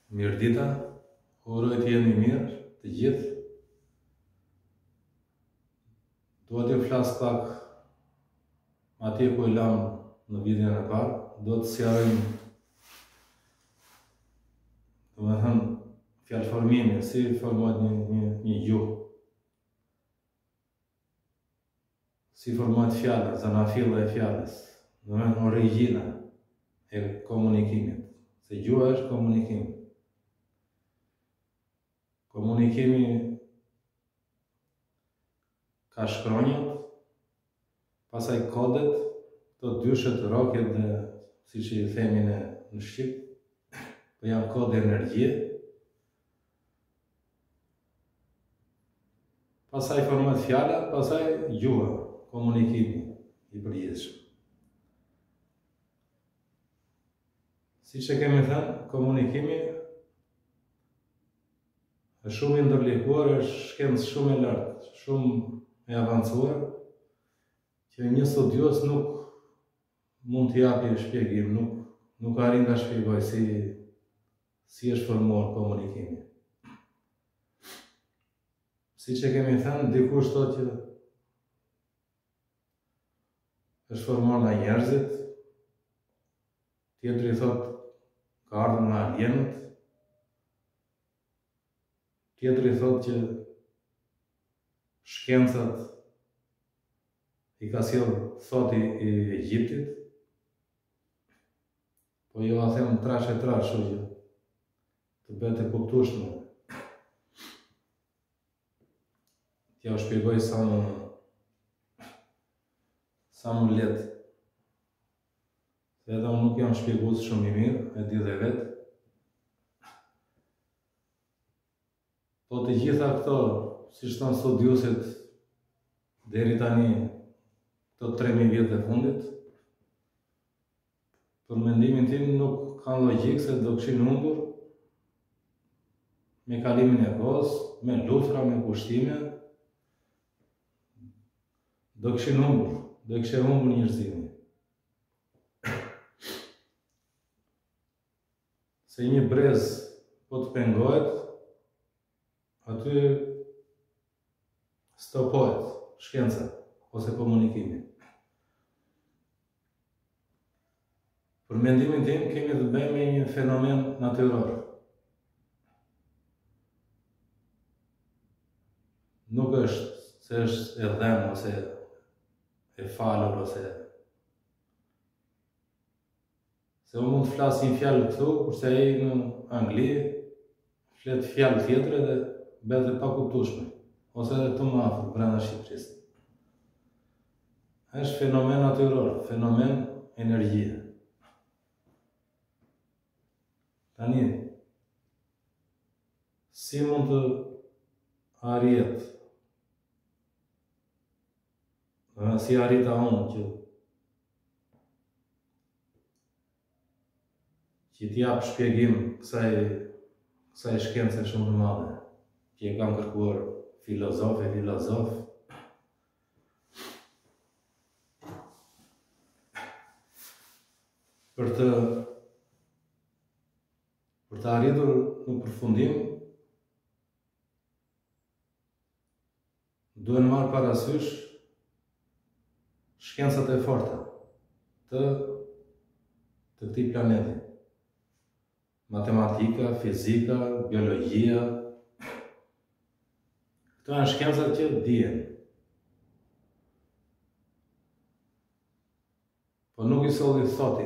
Mirdita, uroj të jeni mirë, të gjithë. Dua t'ju flas pak atje ku e lam në videon e parë. Do të sqarojmë, domethënë, fjalëformimin, si formohet një gjuhë. Si formohet fjala, zanafilla e fjalës, domethënë origjina e komunikimit. Se gjuha është komunikim. Komunikimi ka shkronjat, pastaj kodet, të dyshet, rokjet dhe siç i themi ne në shqip, po janë kode energjie. Pastaj formohet fjala, pastaj gjuha, komunikimi i përgjithshëm. Siç e kemi thënë, komunikimi është shumë i ndërlikuar, është shkencë shumë e lartë, shumë e avancuar, që një studios nuk mund t'i japi shpjegim, nuk arrin ta shpjegoj si është formuar komunikimi. Siç e kemi thënë, dikush thotë që është formuar nga njerëzit, tjetri thotë ka ardhur nga alienët, tjetri thotë që shkencat i ka sjell thoti i Egjiptit, po jo a them trash e trash, që të bëhet e kuptueshme. T'ja u shpjegoj sa më lehtë. Se edhe unë nuk jam shpjegues shumë i mirë, e di dhe vetë. Po të gjitha këto, siç thonë studiuesit, deri tani, këto 3000 vjet e fundit, për mendimin tim nuk kanë logjikë se do kishin humbur me kalimin e kohës, me luftra, me pushtime, do kishin humbur, do kishte humbur njerëzimi. Se një brez po të pengohet, aty stopohet shkenca ose komunikimi. Për mendimin tim kemi të bëjmë me një fenomen natyror. Nuk është se është e dhemë ose e falur ose se unë mund të flas një fjalë këtu, kurse ai në Angli flet fjalë tjetër dhe bëhet e pakuptueshme, ose edhe këtu më afër brenda Shqipërisë. Është fenomen natyror, fenomen energjie. Tani, si mund të arrihet, si arrita unë që t'i jap shpjegim kësaj shkence shumë të madhe, që e kam kërkuar filozof, për të arritur në përfundim, duhen marrë parasysh shkencat e forta të këtij planeti. Matematika, fizika, biologjia. Këto janë shkencat që dihen. Po nuk i solli thoti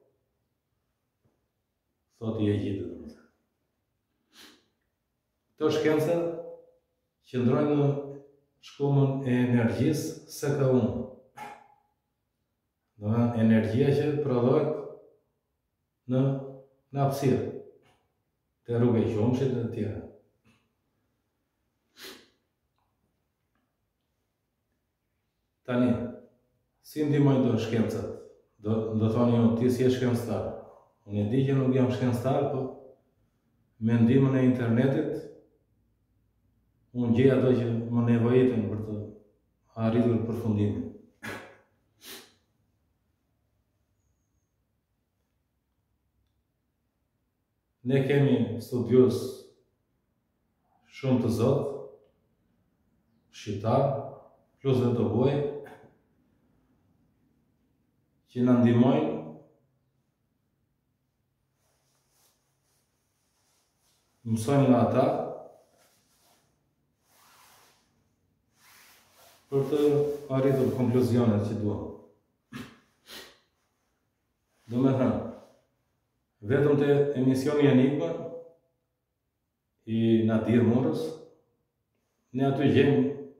e Egjiptit. Këto shkenca qëndrojnë në shkullën e energjisë SK1. Domethënë energjia që prodhohet në hapësirë, te rruga e qumshit dhe të tjera. Tani, si ndihmojnë këto shkencat? Do thoni ju, ti si je shkencëtar. Unë e di që nuk jam shkencëtar, po me ndihmën e internetit, unë gjej ato që më nevojiten për të arritur përfundimin. Ne kemi studios shumë të zotë, shqiptar, plus dhe të huaj, që na ndihmojnë mësojmë nga ata për të arritur konkluzionet që duam. Do me thënë, vetëm të emisioni Enigma i Nadir Morës, ne aty gjejmë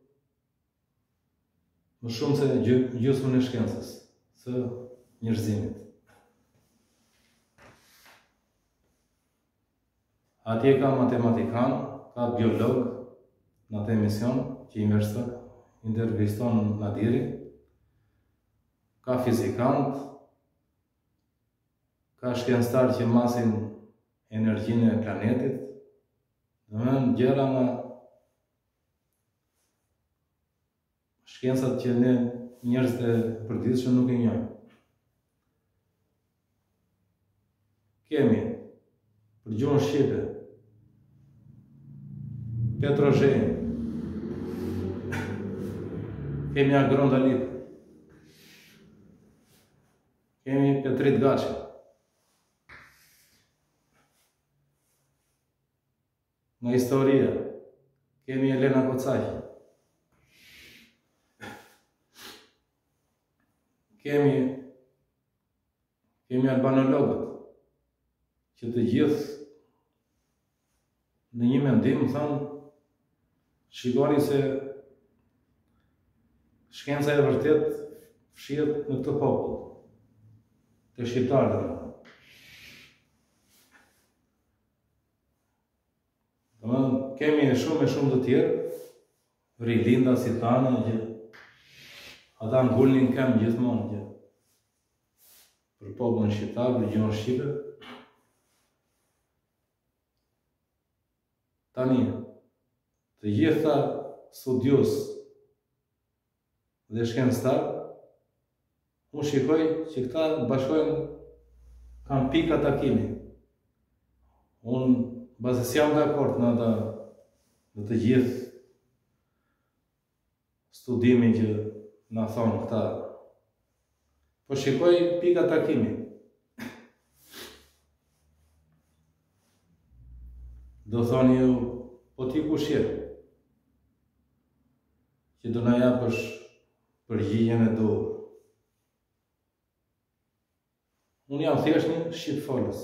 më shumë se gjysmën e shkencës, së njerëzimit. Atje ka matematikan, ka biolog në atë emision që interviston Nadiri, ka fizikant, ka shkencëtar që masin energjinë e planetit, domethënë gjëra nga shkencat që ne njerëzit e përditshëm nuk e njohim. Kemi për gjuhën shqipe Petrozhen, kemi Agron Dalip, kemi Petrit Gaçi, nga historia kemi Elena Kocaqi, kemi albanologët, që të gjithë në një mendim thonë, shikoni se shkenca e vërtet fshihet në këtë popull, të shqiptarëve. Domethënë kemi shumë të tjerë, rilinda si thanë, që ata ngulnin këmbë gjithmonë që për popullin shqiptar, për gjuhën shqipe. Tani, të gjitha studios dhe shkencëtar, unë shikoj që këta bashkojnë kanë pika takimi. Unë bazës jam dakord në të gjithë studimin që na thonë këta. Po shikoj pika takimi. Do thoni ju, po ti kush je? Që do na japësh përgjigjen e duhur. Unë jam thjesht një shqipfolës.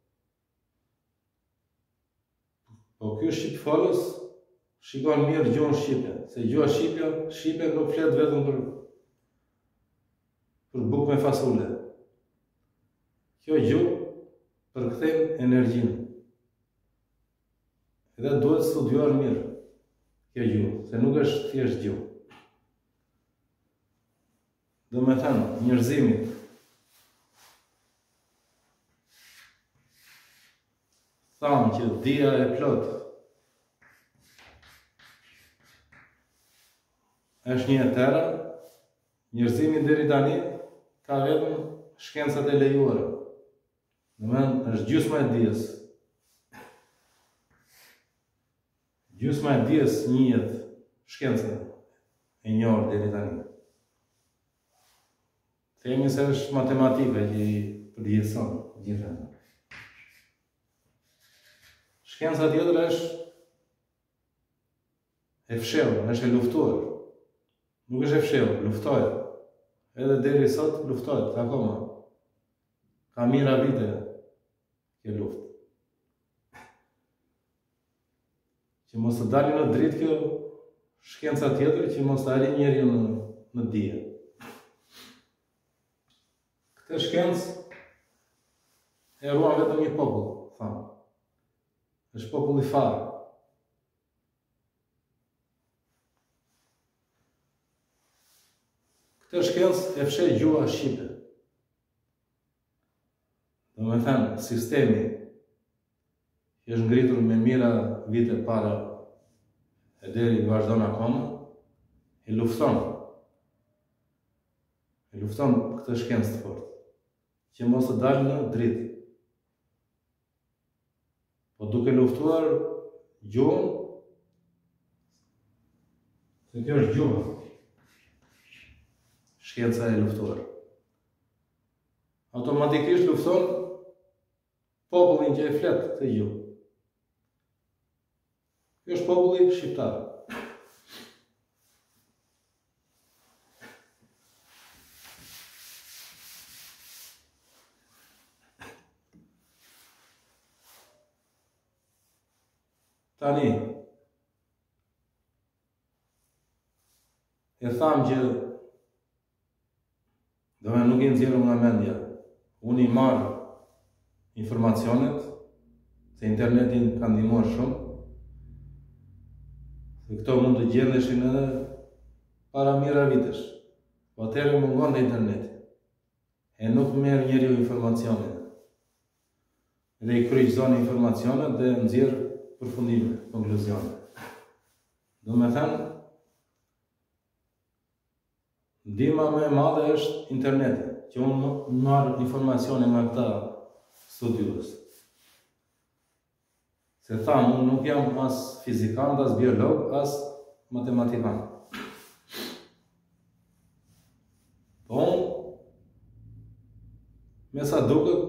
Po ky shqipfolës shikon mirë gjuhën shqipe, se gjuha shqipe nuk flet vetëm për bukë me fasule. Kjo gjuhë përkthen energjinë. Edhe duhet studiuar mirë kjo gjuhë, se nuk është thjesht gjuhë. Do me thënë, njerëzimit thamë që dia e plot është një etera, njerëzimi deri tani ka vetëm shkencat e lejuara. Domethënë është gjysma e dijes. Gjysma e dijes njihet shkenca e njohur deri tani. Themi se është matematika që i përjetëson gjithë. Shkenca tjetër është e fshehur, është e luftuar. Nuk është e fshehur, luftohet. Edhe deri sot luftohet akoma. Ka mira vite kjo luftë. Që mos të dalin në dritë kjo shkenca tjetër, që mos të arrijë njeriu në dije. Këtë shkencë e ruan vetëm një popull, thamë. Është populli farë. Këtë shkencë e fsheh gjuha shqipe. Do me thënë, sistemi që është ngritur me mira vite para e deri vazhdon akoma, e lufton këtë shkencë të fortë, që mos të dalë në dritë. duke luftuar gjuhën, se kjo është gjuha, shkenca e luftuar. Automatikisht lufton popullin që e flet këtë gjuhë. Kjo është populli shqiptar. Tani, e thamë që nuk i nxjerrëm nga mendja. Unë i marr informacionet, se internetin ka ndihmuar shumë, se këto mund të gjendeshin edhe para mira vitesh. Po atëherë mungon dhe interneti. E nuk merr njeriu informacionin. Dhe i kryqëzon informacionet dhe nxjerr përfundime, konkluzione. Do me thënë, ndihma më e madhe është interneti, që unë marr informacione nga këta studiues. Se thamë, unë nuk jam as fizikant, as biolog, as matematikan. Po unë, me sa duket,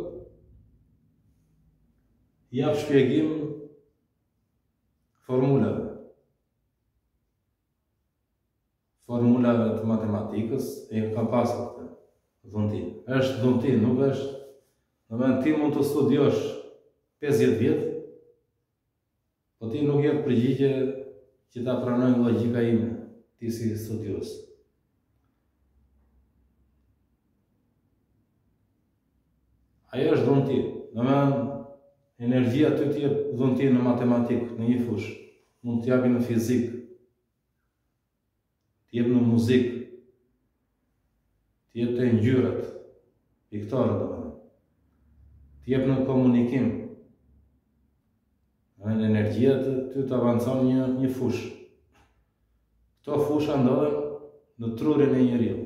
jap shpjegim formulave të matematikës, e kam pasur këtë dhunti. Është dhunti, nuk është. Ti mund të studiosh 50 vjet, po ti nuk jep përgjigje që ta pranojnë logjika ime, ti si studios. Ajo është dhunti. Energjia ty t'jep dhunti në matematikë, në një fushë. Mund t'japi në fizikë, t'jep në muzikë, t'jep të ngjyrat, piktore t'jep në komunikim. Në energjia ty t'avancon një fushë. Këto fusha ndodhen në trurin e njeriut.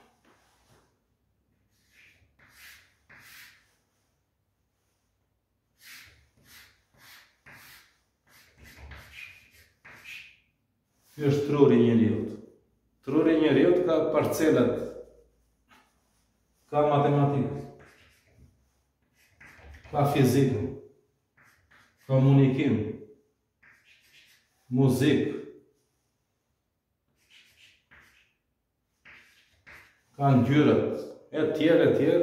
Ky është truri i njeriut. Truri i njeriut ka parcelat, ka matematikë, ka fizikë, komunikim, muzikë, ka ngjyrat, e tjerë.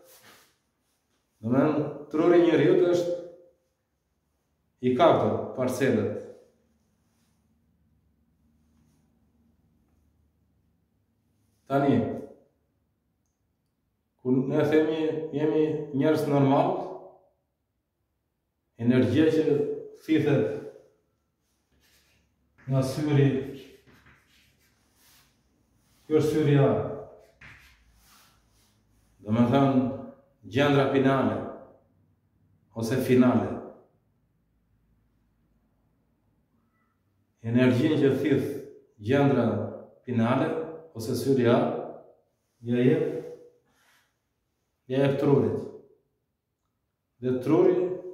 Truri i njeriut është i kapur parcelat. Tani, kur ne themi jemi njerëz normal, energjia që thithet nga syri, kjo është syri A. Do me thënë gjendra pinale, ose finale. Energjin që thith gjendra pinale, ose syri A, ja jep trurit. Dhe truri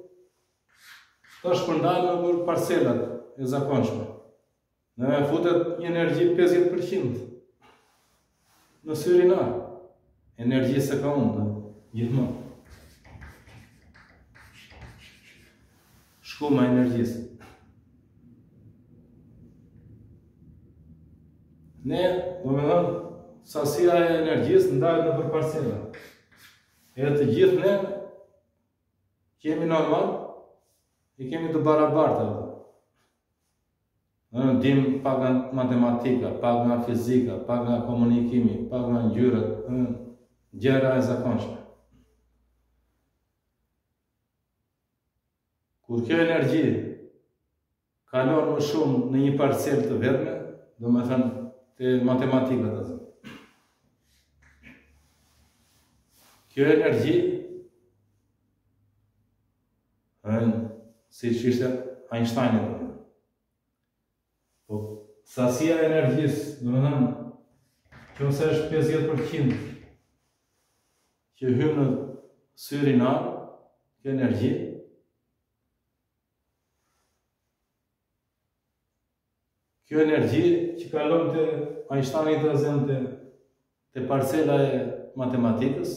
ka shpërndarë nëpër parcelat e zakonshme. Ne futet një energji 50% në syrin A. Energji se ka unë, gjithmonë. Shkuma energjisë. Ne, do me thënë, sasia e energjisë ndahet nëpër parcela. E të gjithë ne, që jemi normal, i kemi të barabarta. Dim pak nga matematika, pak nga fizika, pak nga komunikimi, pak nga ngjyrat, gjëra e zakonshme. Kur kjo energji kalon më shumë në një parcel të vetme, do me thënë, të matematikat atë. Kjo energji, si që ishte Einsteinit, po sasia e energjisë, do me thënë, që nëse është 50% që hymë në syrin A, kjo energji, kjo energji që kalon të Einsteinit të zënë të parcela e matematikës,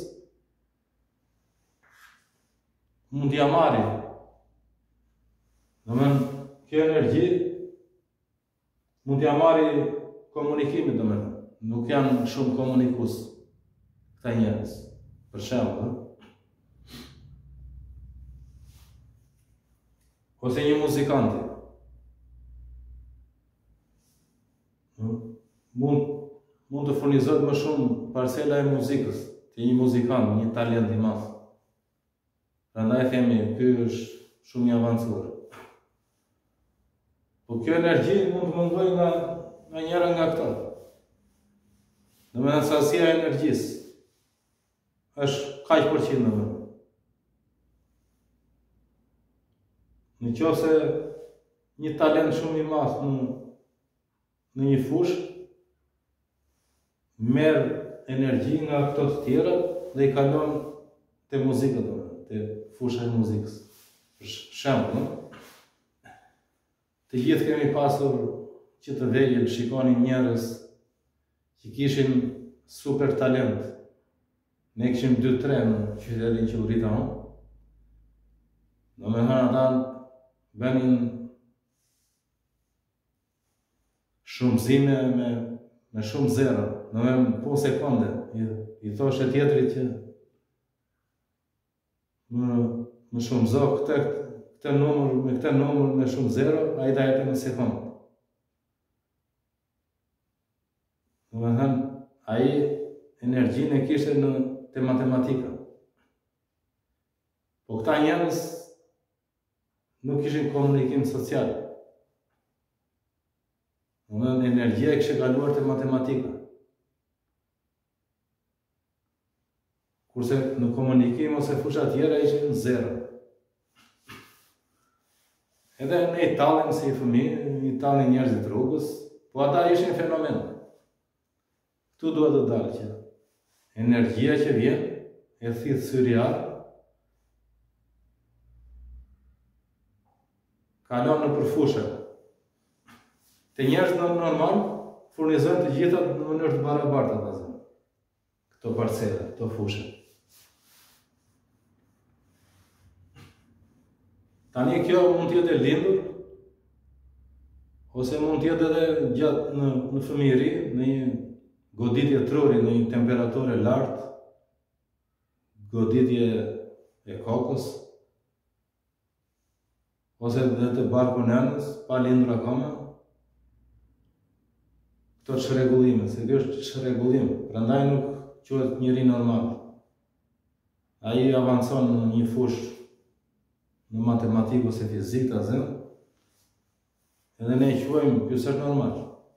mund t'ja marri. Domethënë, kjo energji mund t'ja marri komunikimit, domethënë. Nuk janë shumë komunikues këta njerëz. Për shembull, ose një muzikanti. Mund të furnizohet më shumë parcela e muzikës te një muzikant, një talent i madh. Prandaj themi, ky është shumë i avancuar. Po kjo energji mund të mungojë nga njëra nga këto. Domethënë sasia e energjisë është kaq përqind domethënë. Në qoftë se një talent shumë i madh në një fushë merr energji nga këto të tjera dhe i kalon te muzika, domethënë, te fusha e muzikës. Për shembull, të gjithë kemi pasur që të vegjël shikonin njerëz që kishin super talent. Ne kishim 2-3 në qytetin që u rrita unë. Domethënë ata bënin shumëzime me shumë zero, domethënë po sekonde. I thoshe tjetrit që më shumëzo këtë numër me këtë numër me shumë zero, ai ta jepte në sekondë. Domethënë, ai energjinë e kishte te matematika. Po këta njerëz nuk kishin komunikim social. Domethënë, energjia e kishte kaluar te matematika. Kurse në komunikim ose fusha tjera ishin zero. Edhe ne i tallim si fëmijë, i tallim njerëzit rrugës, po ata ishin fenomen. Këtu duhet të dalë që energjia që vjen e thith syriar, kalon në përfushe. Te njerëzit normal furnizojnë të gjitha në mënyrë të barabartë ata zënë. Këto parcela, këto fushe. Tani kjo mund t'jetë e lindur, ose mund t'jetë edhe gjatë në fëmijëri, në një goditje truri, në një temperaturë e lartë, goditje e kokës, ose dhe të barku nënës, pa lindur akoma. Këto çrregullime, se kjo është çrregullim, prandaj nuk quhet njeri normal. Ai avancon në një fushë në matematikë ose fizikë ta zënë, edhe ne e quajmë ky është normal.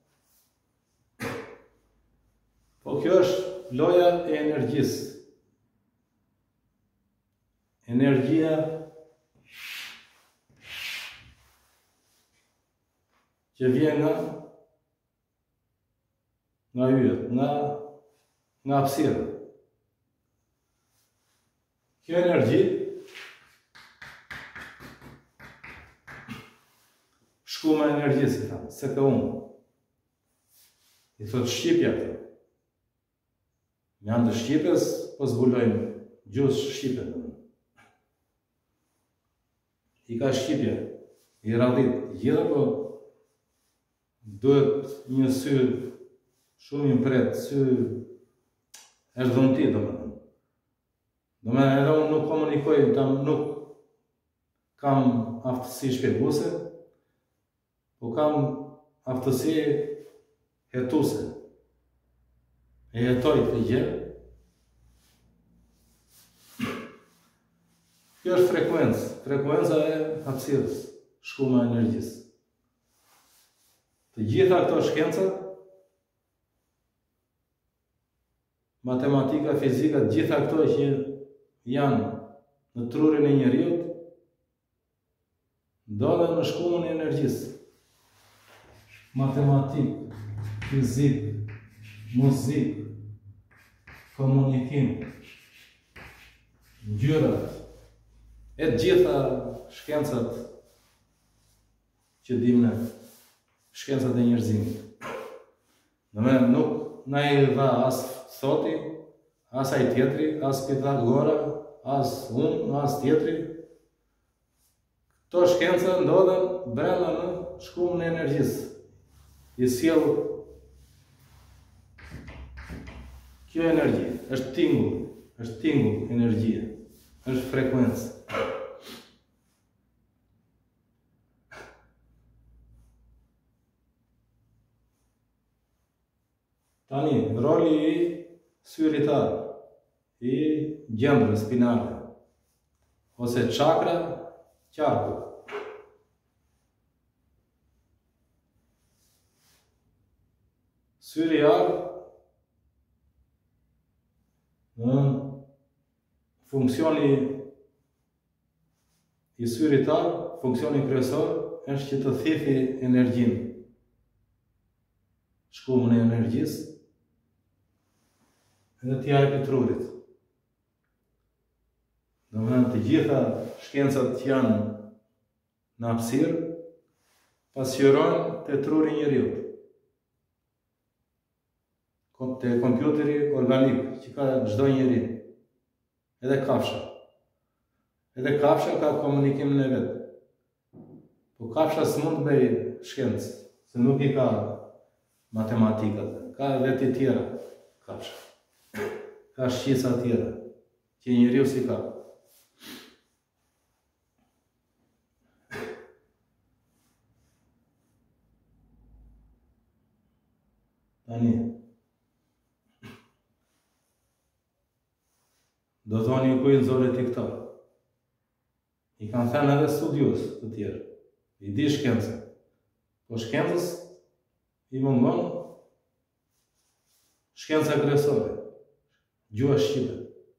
Po kjo është loja e energjisë. Energjia që vjen nga yjet, nga hapësira. Kjo energji shkuma e energjisë, i thamë, se ka unë. I thot shqipja këto. Me anë të shqipes, po zbulojmë gjusë shqipe. I ka shqipja, i radhit gjitha, po duhet një sy shumë impret, sy erdhënti, domethënë. Domethënë, edhe unë nuk komunikoj, nuk kam aftësi shpjeguese, po kam aftësi hetuese. E jetoj të gjë. Kjo është frekuenca e hapësirës, shkuma e energjisë. Të gjitha këto shkencat, matematika, fizika, të gjitha këto që janë në trurin e njeriut, ndodhen në shkumën e energjisë. Matematikë, fizikë, muzikë, komunikim, ngjyrat, e të gjitha shkencat që dim ne. shkencët e njerëzimit. Domethënë nuk na i dha as thoti, as ai tjetri, as Pitagora, as unë, as tjetri. Këto shkenca ndodhen brenda në shkullën e energjisë. I sjell kjo energji, është tingull energjie, është frekuencë. Tani, roli i syritar, i gjendrës spinale, ose çakra, qarku. Syri i ardh në funksioni i syritar, funksioni kryesor është që të thithi energjinë, shkullën e energjisë, edhe t'i japi trurit. Domethënë të gjitha shkencat që janë në hapësirë pasqyrojnë te truri i njeriut, te kompjuteri organik që ka çdo njeri, edhe kafsha. Edhe kafsha ka komunikimin e vet. Po kafsha s'mund të bëj shkencë, se nuk i ka matematikat, ka vetë tjera kafsha. Ka shqisa tjera, që njeriu si ka. Tani, do thoni ku i nxorë ti këta. I kanë thënë edhe studios të tjerë. I di shkencën. Po shkencës i mungon shkenca kryesore, gjuha shqipe.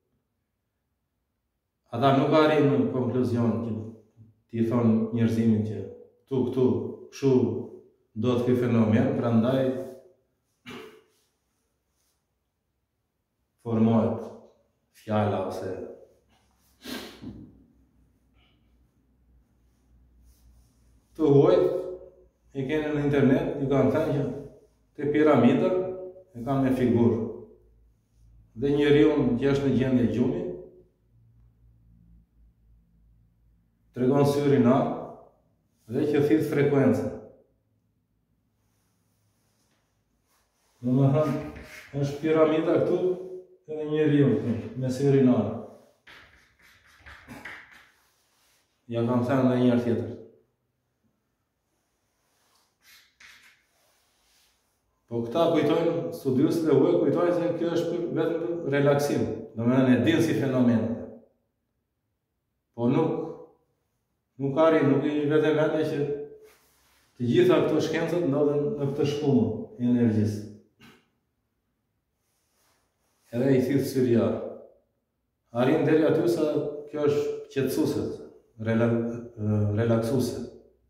Ata nuk arrin në konkluzion që t'i thonë njerëzimit që këtu, kështu do të ky fenomen, prandaj formohet fjala ose të huajt e kene në internet, ju kanë thënë që te piramida e kanë me figurë. Dhe njeriu që është në gjendje gjumi tregon syrin dhe që thith frekuencën. Domethënë, është piramida këtu edhe njeriu me syrin ja kanë thënë edhe njërë tjetër. Po këta kujtojnë, studiusit e huaj kujtojnë se kjo është vetëm për relaksim, domethënë e dinë si fenomenet. Po nuk arrin, nuk i vetëm vende që të gjitha këto shkencët ndodhen në këtë shkullë e energjisë. Edhe i thithë syria. Arrin deri aty sa kjo është qetësuese, relaksuese.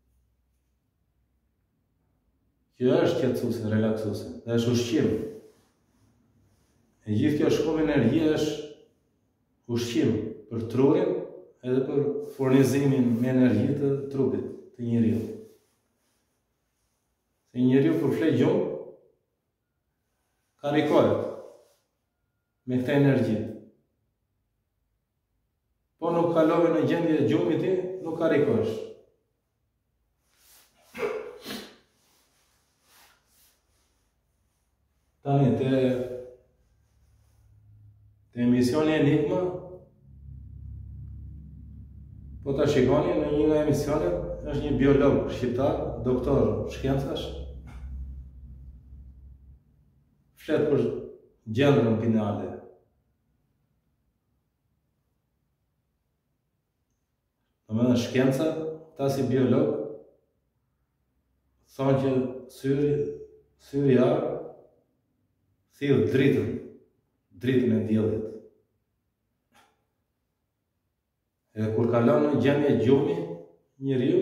Kjo është qetësuese, relaksuese, dhe është ushqim. E gjithë kjo shkullë energji është ushqim për trurin edhe për furnizimin me energji të trupit të njeriu. Se njeriu kur flet gjumë, karikohet me këtë energji. Po nuk kalove në gjendje gjumi ti, nuk karikohesh. Tani, te emisioni Enigma, po ta shikoni në një nga emisionet, është një biolog shqiptar, doktor shkencash, flet për gjendrën pineale. Domethënë shkenca, ta si biolog, thonë që syri thirr dritën e diellit. Edhe kur kalon në gjendje gjumi njeriu,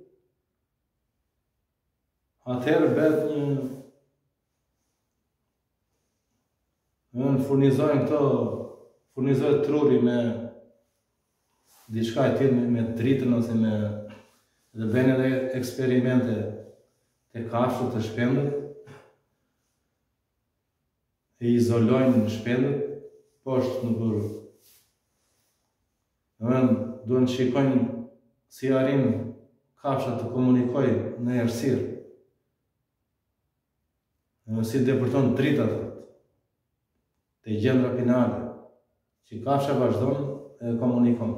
atëherë bëhet furnizohet truri me diçka e tillë me dritën ose dhe bëjnë edhe eksperimente të kafshët të shpendët, e izolojnë në shpendët, poshtë në burë. Duhen të shikojnë si arrin kafshat të komunikojnë në errësirë. Si depërton dritat të gjendra pinale, që kafsha vazhdon e komunikon.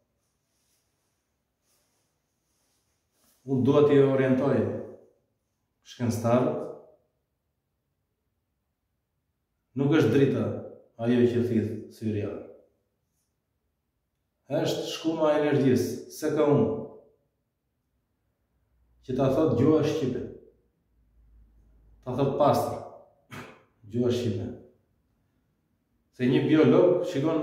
Unë duhet t'i orientoj shkencëtarët. Nuk është drita ajo që thith syria. Është shkuma e energjisë, se ka unë, që ta thot gjuha shqipe. Ta thot pastër, gjuha shqipe. Se një biolog shikon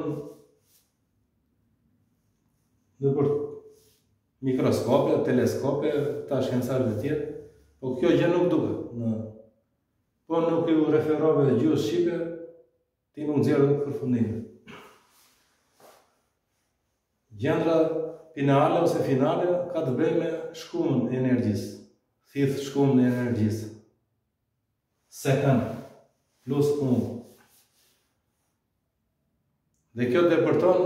nëpër mikroskope, teleskope, ta shkencëtarët e tjerë, po kjo gjë nuk duket. Po nuk ju referove gjuhës shqipe, ti nuk nxjerrë përfundimin. Gjendra pinale ose finale ka të bëjë me shkumën e energjisë. Thith shkumën e energjisë. Sekund plus 1. Dhe kjo depërton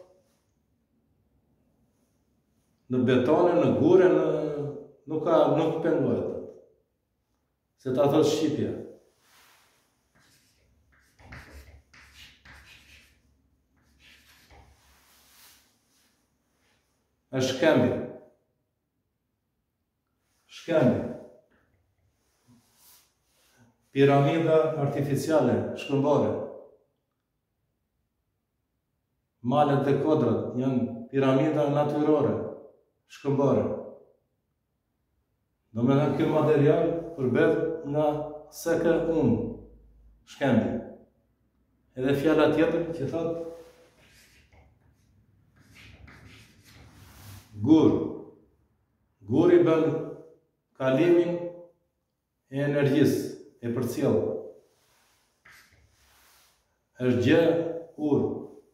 në betone, në gure, nuk pengohet. Se ta thot shqipja. Është shkëmbje. Shkëmbje. Piramida artificiale, shkëmbore. Malet e kodrat janë piramida natyrore, shkëmbore. Do me thënë, ky material përbet nga SK1, shkëmbje. Edhe fjala tjetër që thot gur. Guri bën kalimin e energjisë, e përcjellë. Është gjë urë.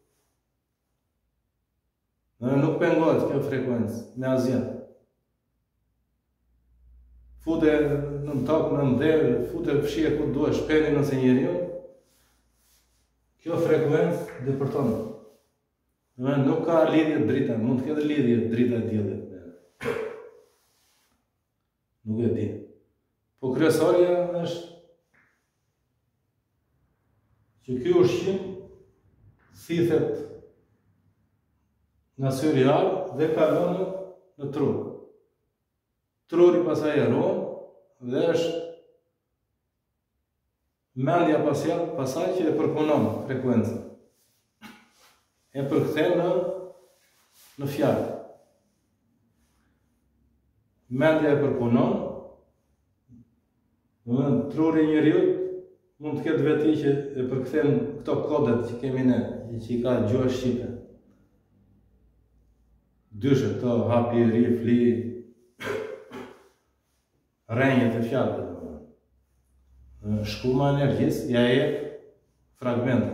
Nuk pengohet kjo frekuencë me asgjë. Fute në tokë, në nder, fute fshije ku duhet, shpeni nëse njeriu, kjo frekuencë depërton. Nuk ka lidhje drita, mund të ketë lidhje drita e diellit. Nuk e di. Po kryesorja është që ky ushqim thithet nga syri i lartë dhe kalon në tru. Truri pasaj e ruan dhe është mendja pasaj që e përpunon frekuencën. E përkthen në fjalë. Mendja e përpunon, truri i njeriut mund të ketë veti që e përkthen këto kodet që kemi ne, që i ka gjuha shqipe. Dyshe këto hapi, ri, fli, rrenjët e fjalëve. Shkuma e energjisë ja jep fragmente.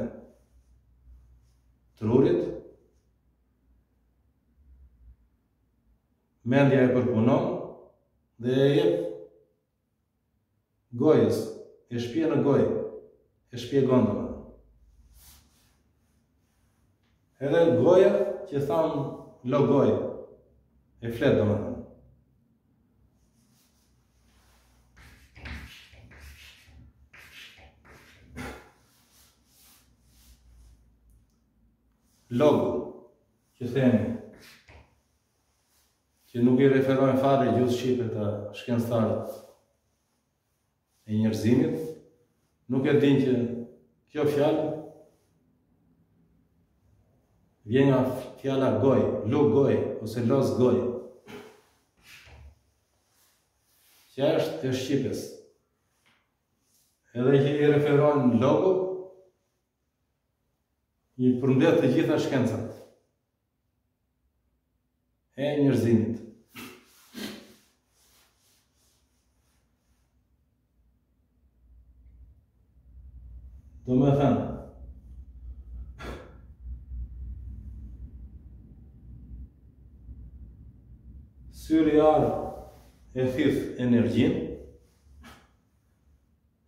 Trurit, mendja e përpunon dhe e jep gojës, e shpje në gojë, e shpjegon domethënë. Edhe goja që thamë logoj, e flet domethënë. Logo, që themi, që nuk i referojnë fare gjuhës shqipe të shkencëtarët e njerëzimit, nuk e din që kjo fjalë vjen nga fjala goj, lu goj, ose los goj, që është e shqipes. Edhe që i referojnë logo, i përmbledh të gjitha shkencat e njerëzimit. Do me thënë, syri i arë e thith energjin,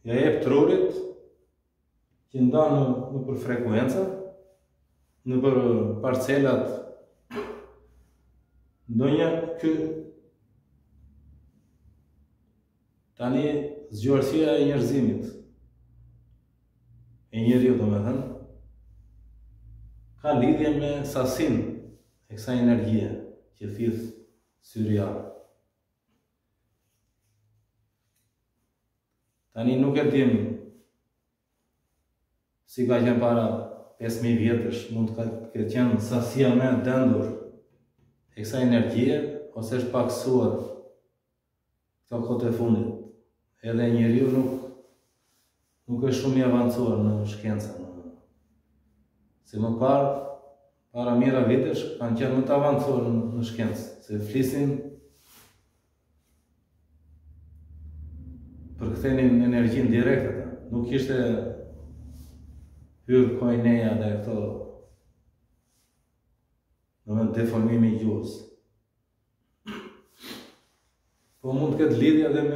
ja jep trurit që ndanë në për frekuenca, në për parcelat, ndonjë kë tani zgjuarësia e njerëzimit, e njeriu domethënë, ka lidhje me sasinë e kësaj energjie që thith syriare. Tani nuk e dim si ka qenë para 5.000 vjetësh, mund të ketë qenë sasia me dendur e kësaj energjie, ose është paksuar këto kohët e fundit. Edhe njeriu nuk është shumë i avancuar në shkenca. Se më parë, para mira vitesh, kanë qenë më të avancuar në shkencë, se flisin për kthenin energjinë direkte, nuk ishte hyrë koineja dhe këto, domethënë deformimi i gjuhës. Po mund të ketë lidhje edhe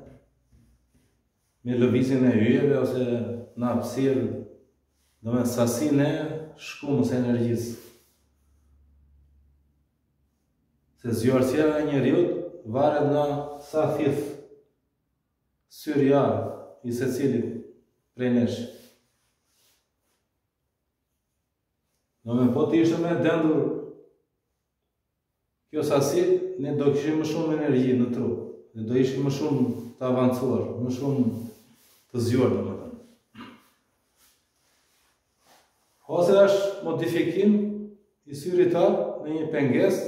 me lëvizjen e hyjeve ose në hapësirë, domethënë sasinë e shkumës së energjisë. Se zgjuarësia e njeriut varet nga sa thith syriar i secilit prej nesh. Domethënë po të ishte me dendur kjo sasi, ne do kishim më shumë energji në trup, dhe do ishim më shumë të avancuar, më shumë të zgjuar domethënë. Ose është modifikim i syritar në një pengesë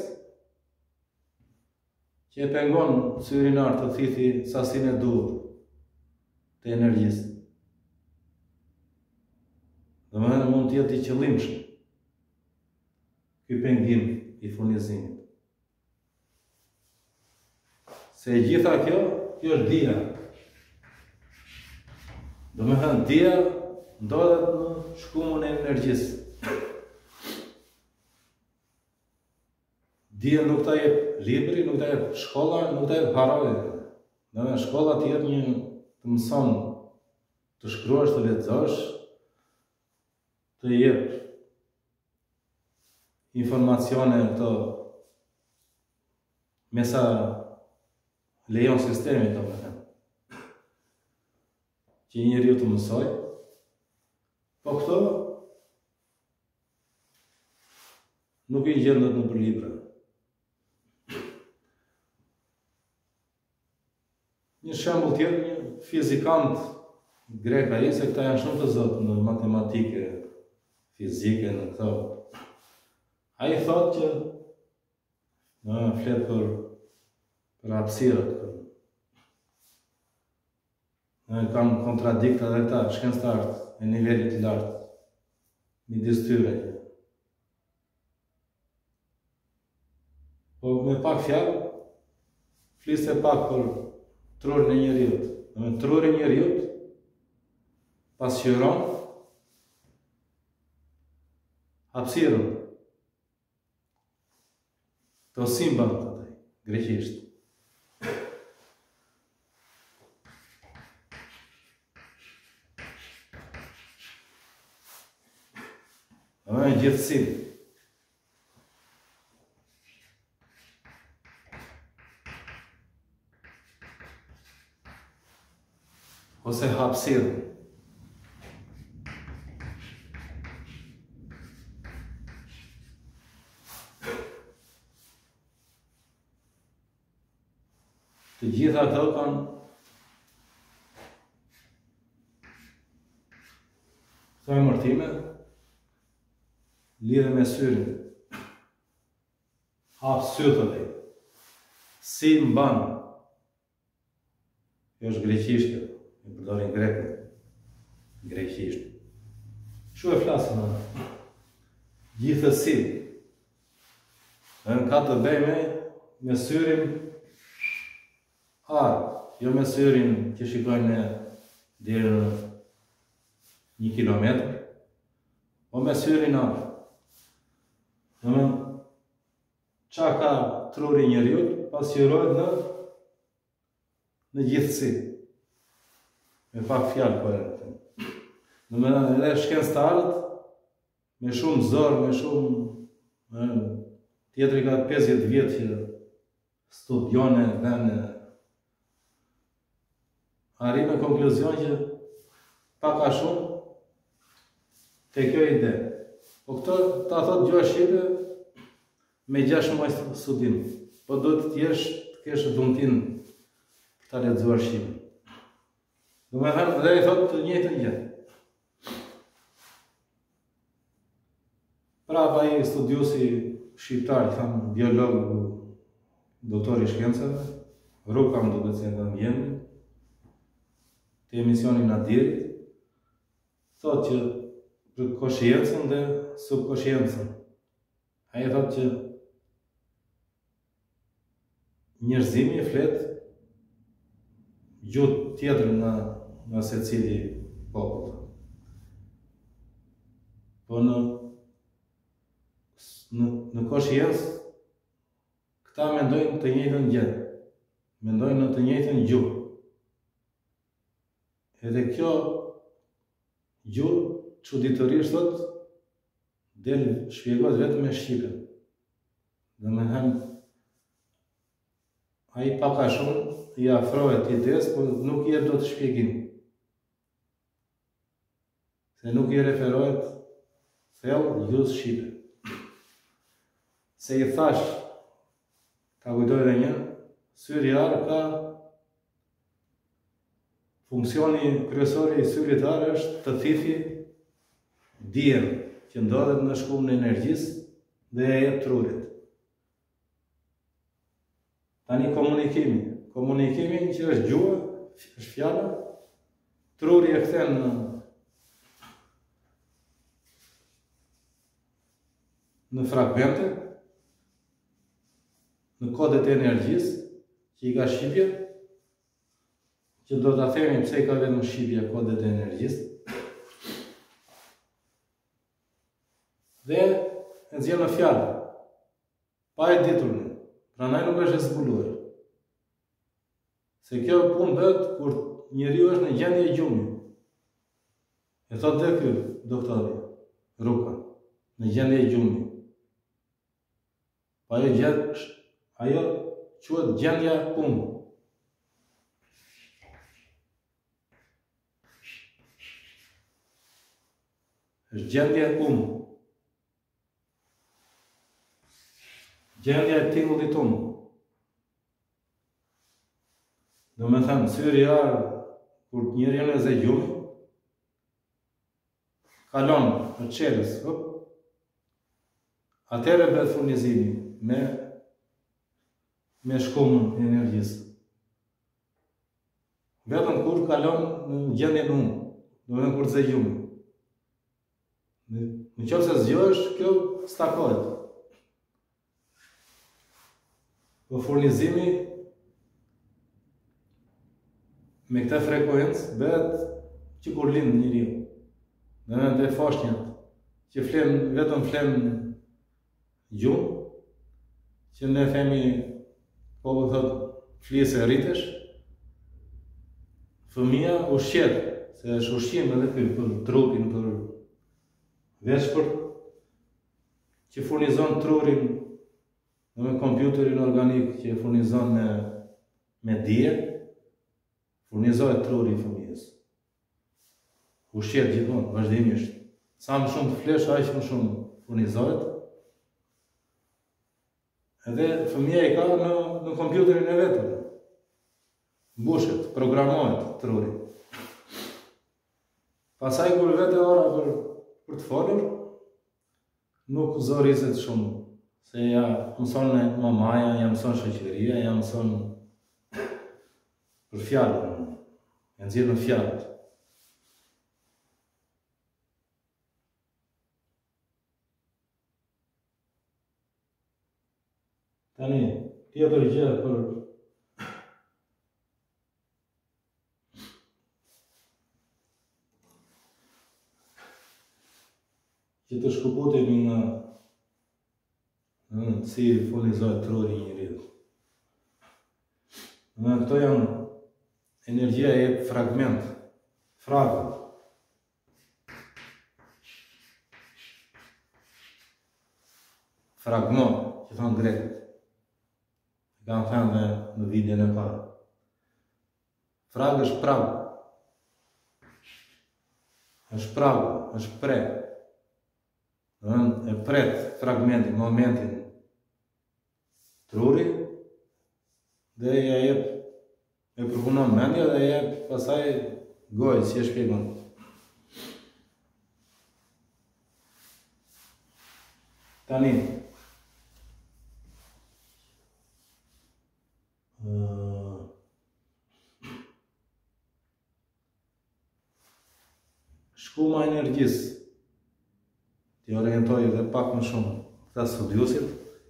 që e pengon syrinar të thithi sasinë e duhur të energjisë. Domethënë mund të jetë i qëllimshëm ky pengim i furnizimit. Se gjitha kjo është dia. Domethënë dia ndodhet në shkumën e energjisë. Dia nuk ta jep libri, nuk ta jep shkolla, nuk ta jep harroje. Domethënë shkolla të jep të mëson të shkruash, të lexosh, të jep informacione këto me sa lejon sistemi, domethënë, që njeriu të mësoj, po këto nuk i gjendet në libra. Një shembull tjetër, një fizikant grek ai, se këta janë shumë të zotë në matematike, fizike, në këto. Ai thotë që flet për hapësirët. Kanë kontradikta dhe këta shkencëtarët e nivelit lartë midis tyre. Po me pak fjalë, fliste pak për trurin e njeriut. Truri i njeriut pasqyron hapësirën. To simba të greqisht. Gjithësi. Ose hapësirë. Të gjitha ato kanë këto emërtime lidhe me syrin. Hapë sytëve. Si mban. Kjo është greqishtë, e përdorin grekët. Greqisht. Shu e flasin në. Gjithësi. Ka të bëj me syrin arë, jo me syrin që shikojnë deri në 1 kilometër, po me syrin arë. Qa ka truri njeriut, pasqyrohet në gjithësi. me pak fjalë po e. Domethënë edhe shkencëtarët me shumë zor, me shumë tjetri ka 50 vjet që studion e vënë arrin në konkluzion që pak a shumë te kjo ide. Po këto ta thot gjuha shqipe me 6 muaj studim. Po duhet të kesh dhuntin ta lexuar shqipe. Domethënë dhe i thot të njëjtën gjë. Prapa ai studiusi shqiptar, tham biolog, doktor i shkencave, Ruka më duket se nga Mjendi, te emisioni Nadirit, thot që për koshiencën dhe subkoshiencën. Ai thot që njerëzimi flet gjuhë tjetër nga secili popull. Po në koshiencë këta mendojnë të njëjtën gjë, mendojnë në të njëjtën gjuhë. Edhe kjo gjuhë çuditërisht thot del shpjegohet vetëm me shqipen. Domethënë ai pak a shumë i afrohet idesë, por nuk i jep dot shpjegim. Se nuk i referohet thellë gjuhës shqipe. Se i thash, ka kujtoj edhe një, syri ar ka funksioni kryesor i syrit ar është të thifi dijen që ndodhet në shkumën e energjisë dhe e jep trurit. Tani komunikimi që është gjuha, është fjala, truri e kthen në fragmente, në kodet e energjisë që i ka shqipja, që do ta themi pse i ka vetëm shqipja kodet e energjisë. Dhe e nxjerr në fjalë, pa e ditur ne. Prandaj nuk është e zbuluar. Se kjo punë bëhet kur njeriu është në gjendje gjumi. E thot dhe ky doktori Ruka, në gjendje gjumi. Pa ajo quhet gjendja punë. Është gjendja punë. Gjendja e tingullit tonë. Do me thënë, syri ar, kur njeriu në zë gjumi, kalon në qelës, atëherë bëhet furnizimi me shkumën e energjisë. Vetëm kur kalon në gjendjen unë, do me thënë kur zë gjumi. Në qoftë se zgjohesh, kjo stakohet. Po furnizimi me këtë frekuencë bëhet që kur lind njeriu. Dhe foshnjat që vetëm flen gjumë, që ne themi, po thot, flisë e rritesh, fëmia ushqet, se është ushqim edhe ky për trupin, për veshpër, që furnizon trurin me kompjuterin organik që furnizon me dije, furnizohet truri i fëmijës. Ushqet gjithmonë, vazhdimisht. Sa më shumë të flesh, aq më shumë furnizohet. Edhe fëmia i ka në kompjuterin e vetëm. Mbushet, programohet truri. Pastaj kur vete ora për të folur, nuk zorizet shumë. Se ja mëson mamaja, ja mëson shoqëria, ja mëson për fjalën, e nxjerr në fjalë. Tani, tjetër gjë për që të shkëputemi nga si furnizohet truri i njeriu. Këto janë energjia e fragment Fragă. Fragmon, që thonë grekët. Kanë thënë në videon e parë. Fragë është pragë. është pragë, është pre. E pret fragmentin, momentin truri dhe ja jep e përpunon mendja dhe jep pasaj gojë, si e shpjegon. Tani, shkuma e energjisë t'i orientoj edhe pak më shumë këta studiusit.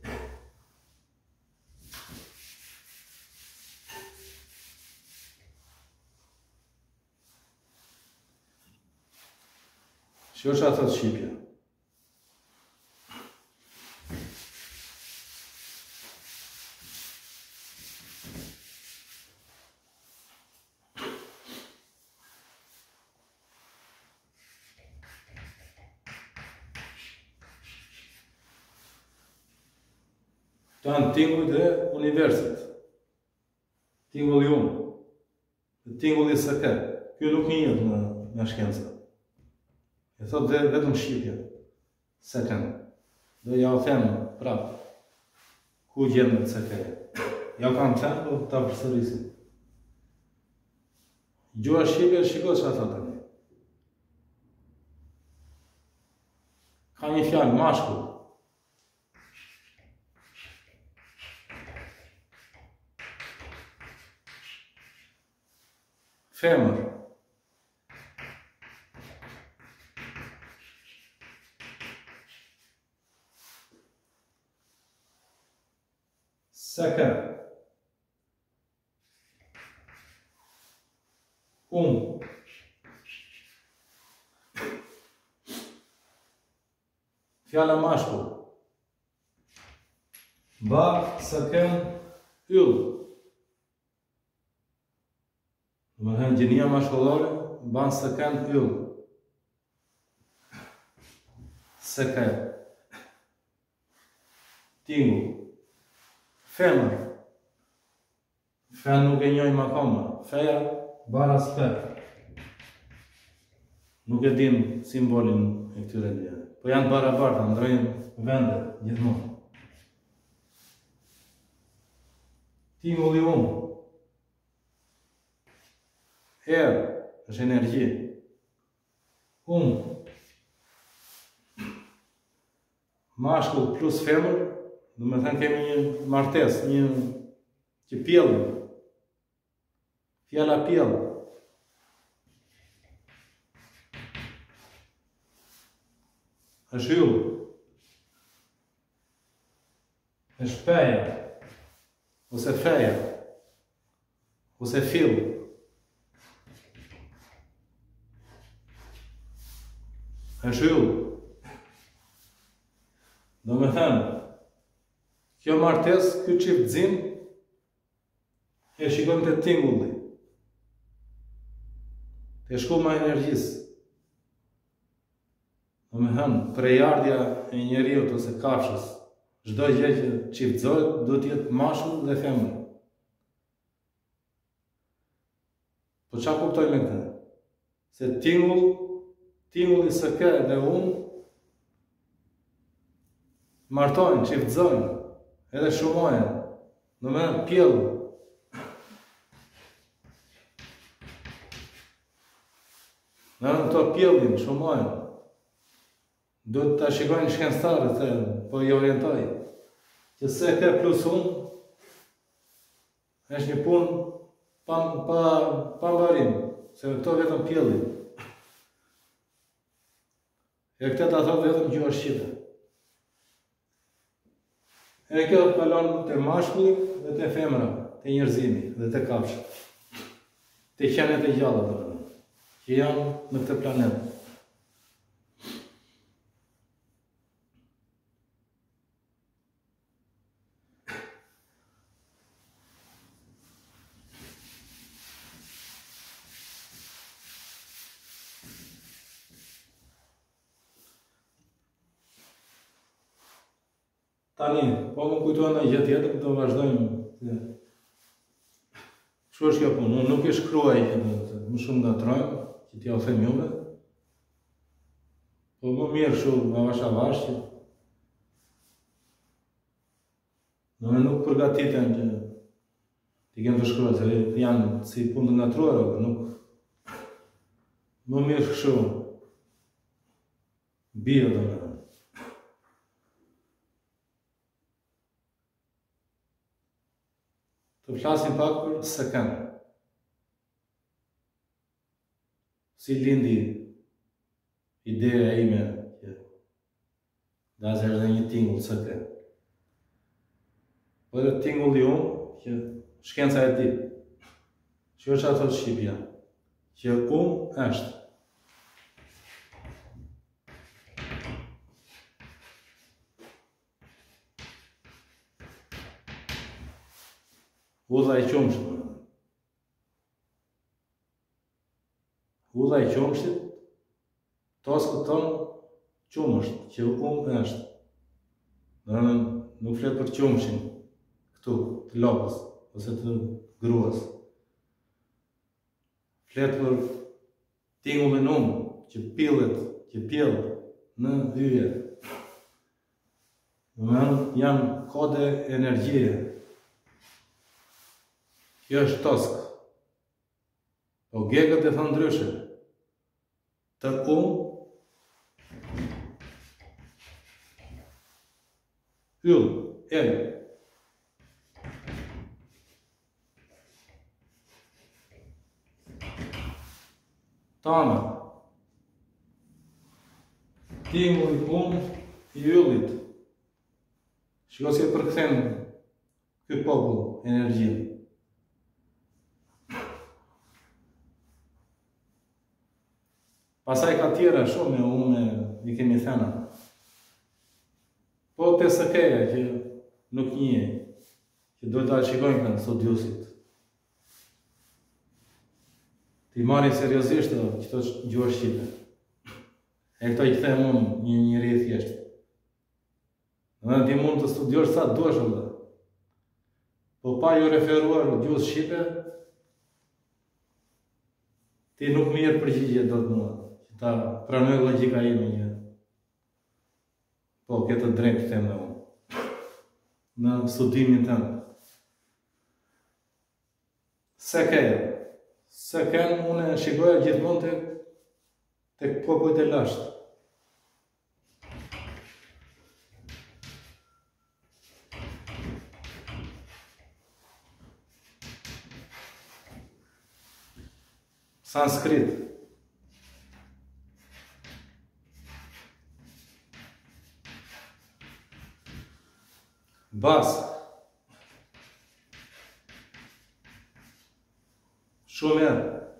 Që është atë Shqipja? Të janë tingujt e universit. Tingulli unë. Tingulli së ke. Kjo nuk njët në shkenca. E thot dhe vetëm Shqipja. Se kanë. Dhe ja o themë prapë. Ku gjendet se ke. Ja kanë thënë, po ta përsërisim. Gjua Shqipja shiko që ata tani. Ka një fjalë mashkull. Femër. Seke. Fjala mashkull. Ba, seken, yll. Më thënë gjenia mashkullore, ban seken, yll. Seke. Tingu. Femër. Fen nuk e njojmë akoma. Feja, bara s'pe. Nuk e dim simbolin e këtyre dhja. Po janë barabarta, ndrojnë vende, gjithmonë. Tingulli unë. Herë, është energji. Unë. Mashkull plus femër, do me thënë kemi një martes, një që pjellë. Fjala pjellë. është yll. është feja. Ose feja. Ose fill. është yll. Do me thënë, kjo martes, kjo qift zim, e shikojmë të tingulli. Të shkuma energjisë. Do me thënë, prejardja e njeriut ose kafshës, çdo gjë që qiftëzohet, do t'jetë mashkull dhe femër. Po çfarë kuptoj me këtë? Se tingulli së ke dhe unë, martojnë, qiftëzojnë, edhe shumojnë, do me thënë pjellë. Në të pjellin, shumojnë. Do të shikojnë shkencëtarët, po i orientoj, që se ke plus unë, është një punë pa mbarim, se këto vetëm pjellin. E këtë ta thotë vetëm gjua shqipe. E kjo të palon të mashkullit dhe të femra, të njerëzimi dhe të kafshët. Të qenet e gjalla, që janë në këtë planet. Tani, po më kujtojnë në gjë tjetër, do vazhdojmë. Kështu është kjo punë, unë nuk e shkruaj që më shumë ngatrojmë, që t'ja u them juve. Po më mirë shumë avash që nuk përgatiten që t'i kemë të shkruaj, se janë si punë të ngatruar, nuk më mirë kështu. Bio do me. Të flasim pak për sekën. Si lindi ideja ime që dasë është dhe një tingull sekën. Po edhe tingulli unë që shkenca e ti. Që është ato të Shqipja. Që unë është. Udha i qumshtit. Udha i qumshtit, toskët tonë qumësht, që unë është. Nuk fletë për qumshin, këtu, të lopës, ose të gruas. Fletë për tingullin unë, që pillet në hyje. Janë kode energjie. Kjo është toskë. Po gegët e thënë ndryshe. Të unë, yll, el. Tana. Tingulli unë i yllit. Shiko si e përkthen ky popull energjinë. Pasaj ka tjera shumë, unë i kemi thena. Po të sëkeja që nuk njëje, që dojtë ta shikojnë kënë studiusit. Ti marri seriosisht që të gjuhë Shqipe. E këto i këthem unë një njëri i thjeshtë. Dhe ti mund të studiosh sa të duash edhe. Po pa ju referuar gjuhës Shqipe, ti nuk më jetë përgjigje do të mua. Ta pranoj logjika ime një. Po, këtë drejt të temë dhe unë. Në studimin tënë. Sekën unë e shikoja gjithmonë të popujt e lashtë. Sanskrit. Bask. Shumer.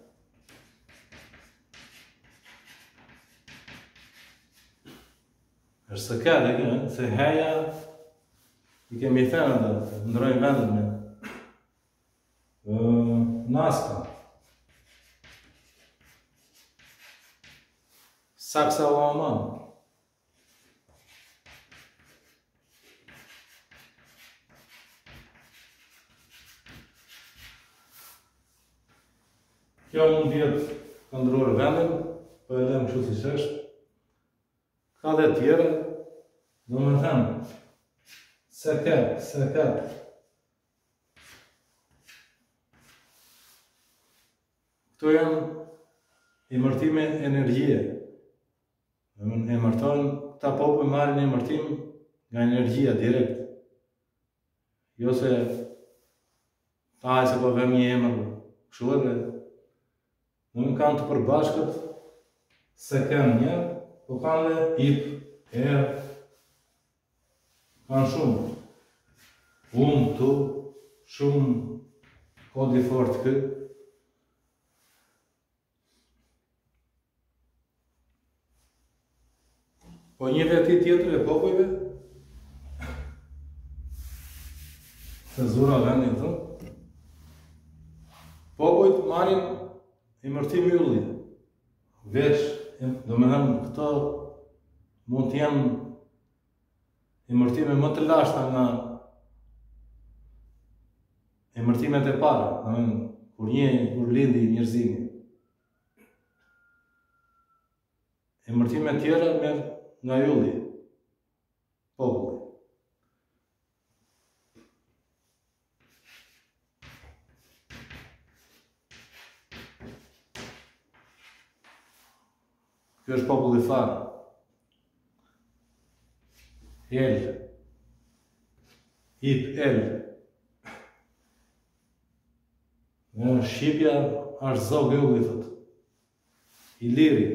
Është së kërë, se heja i kemi thënë dhe ndrojnë vendet me. Naska. Saksa o aman. Kjo mund tjetë këndrorë vendin, po e lem kështu si është. Ka dhe tjere, do me thëmë, sekët. Këto janë emërtime energjie. Emërtojnë, këta popull marrin emërtim nga energjia direkt. Jo se ta se po vëm një emër, kështu edhe. Në kanë të përbashkët se kanë një, po kanë dhe ip, kanë shumë. Unë, tu, shumë kodi fort këtë. Po një veti tjetër e popujve, se zura vendin të, popujt marrin emërtim ylli. Veç, do me thëmë, këto mund t'jenë emërtime më të lashta nga emërtimet e para, kur lindi njerëzimi. Emërtime tjera merr nga ylli, populli. Ky është populli Fara. El. El. Në Shqipja është zog ylli, thot. Iliri.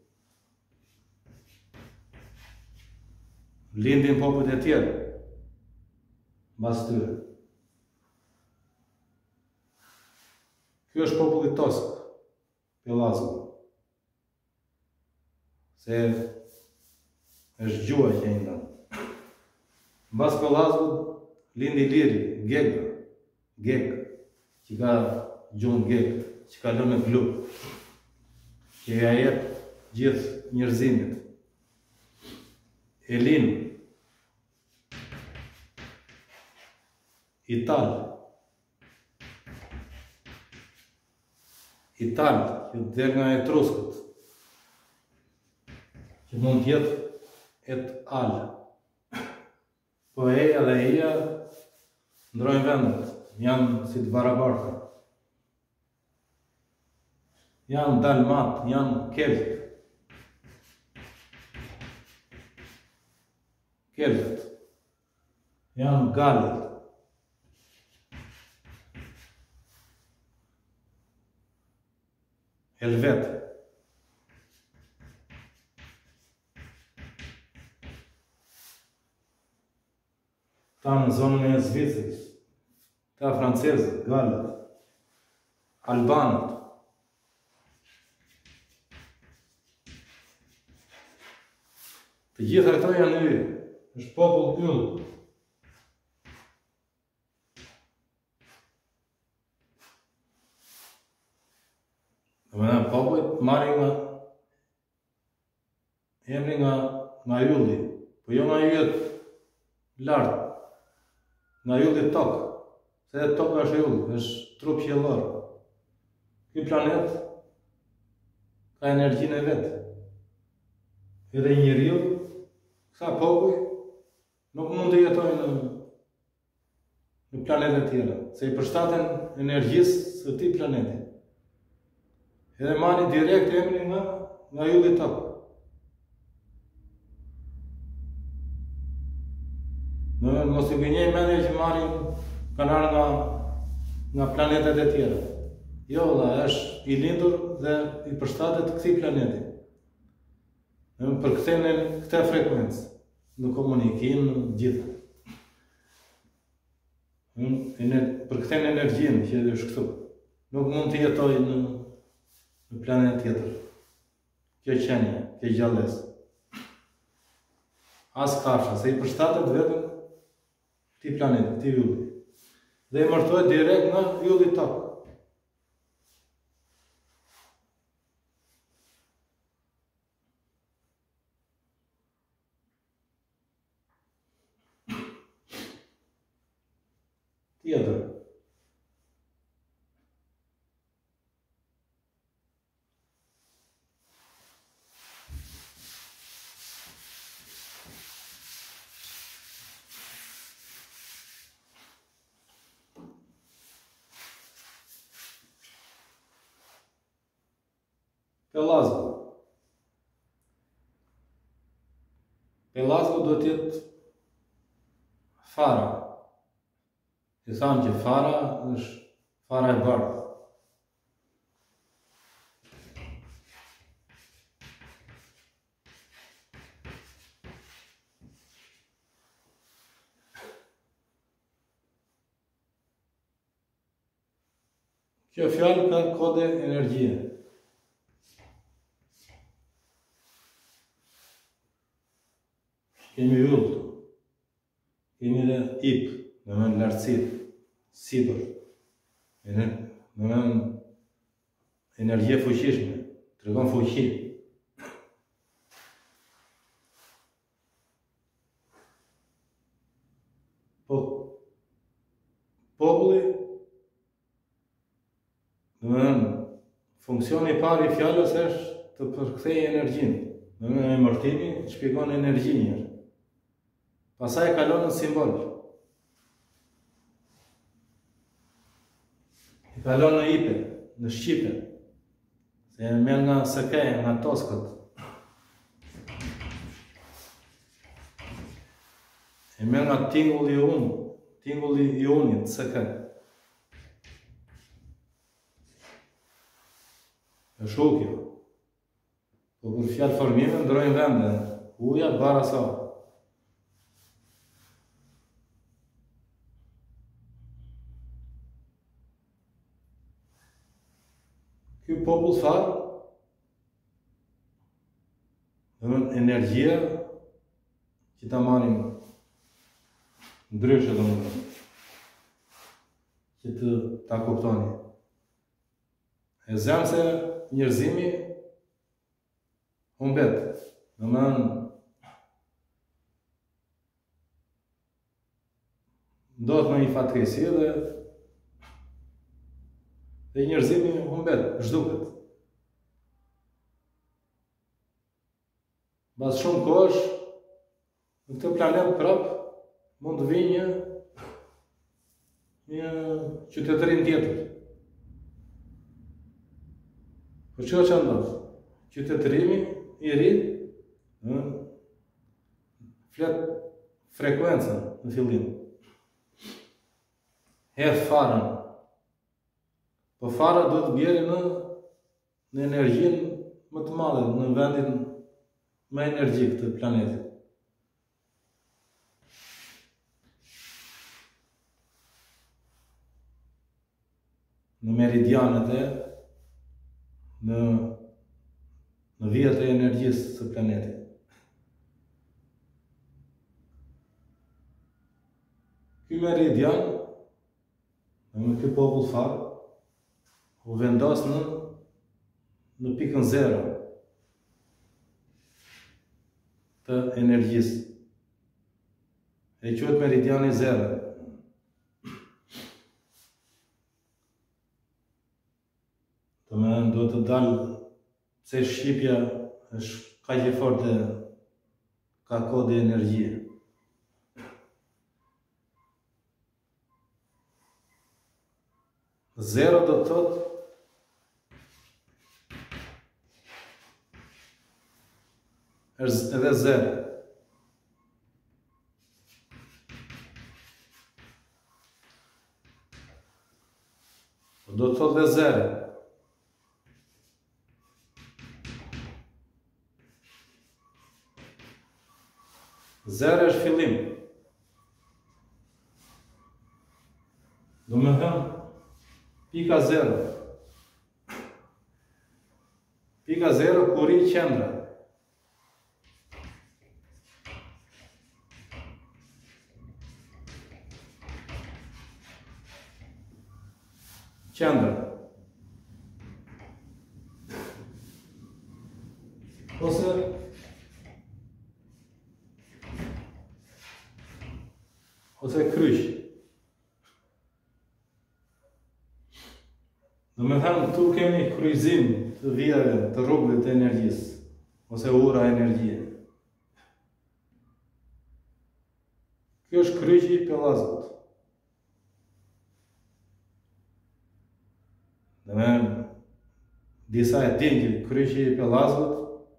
Lindin popujt e tjerë, mbas tyre. Ky është populli Tosk, Pellazgu. Se është gjua që e ndan. Mbas Pellazgut lindi Iliri, Geg, që ka gjuhën Geg, që ka lënë glu, që ja jep gjithë njerëzimit. Elin, Ital, që del nga Etruskët, që mund tjetë et-al. Po eja dhe eja ndrojnë vendet, janë si të barabarta. Janë dalmat, janë kelt. Keltët, janë galët. Helvet. Ta në zonën e Zvicrës, ta francezët, galët, albanët. Të gjitha këto janë yje. Është popull yll. Domethënë popujt marrin emrin nga ylli, po jo nga yjet lart, nga ylli tokë. Se toka është yll, është trup qiellor. Ky planet ka energjinë e vet. Edhe njeriu, këta popull, nuk mund të jetojnë në planetet tjera, se i përshtaten energjisë së këtij planeti. Edhe marrin direkt emrin nga ylli tokë. Mos i gënjej mendje që kanë ardhur nga planetet e tjera. Jo, është i lindur dhe i përshtatet këtij planeti. Përkthehen këtë frekuencë në komunikim, në gjitha. Përkthehen energjinë që është këtu. Nuk mund të jetoj në planet tjetër. Kjo qenie, kjo gjallësë. As kafsha, se i përshtatet vetëm këtij planeti, këtij ylli. Dhe i martohet direkt nga ylli tokë. Tjetër. Pellazgu. Pellazgu do të jetë Fara. I thamë që Fara është Fara e bardhë. Kjo fjalë ka kode energjie. Kemi yll, kemi dhe ip, në mënë lartësit, sipër, në mënë energjie fuqishme, të regon fuqi. Po populli, funksioni i parë i fjalës është të përkthejë energjinë. Emërtimi shpjegon energjinë. Pastaj kalon në simbol. I kalon në ipe, në shqipe. Se e merr nga SK, nga toskët. E merr nga tingulli i unit, SK. E shukja. Po për fjalë formime ndrojnë vende, uja bara sa. Ky popull farë, energjia që ta marrim ndryshe domethënë, që ta kuptoni. E zëmë se njerëzimi humbet, domethënë ndodh në një fatkeqësi dhe njerëzimi humbet, zhduket. Pas shumë kohësh, në këtë planet prap mund të vijë një qytetërin tjetër. Por çfarë që ndodh? Qytetërimi i ri flet frekuencën në fillim. Hedh farën. Po fara duhet të bjerë në energjinë më të madhe, në vendin më energjik të planetit. Në meridianet në vijat e energjisë së planetit. Ky meridian, në ky popull farë, u vendos në pikën zero të energjisë. E quhet meridiani zero. Do të dalë pse shqipja është kaq e fortë, ka kodë energjie. Zero do të thotë është edhe zero. Do të thotë dhe zero. Zero është fillim. Do me thënë, pika zero. Pika zero kur i qendra. Qendra. Ose kryq. Do me thënë, tu kemi kryqëzim të vijave të rrugëve të energjisë, ose ura energjie. Kjo është kryqi i Pellazgut. Do me disa e dinë që kryqi i Pellazgut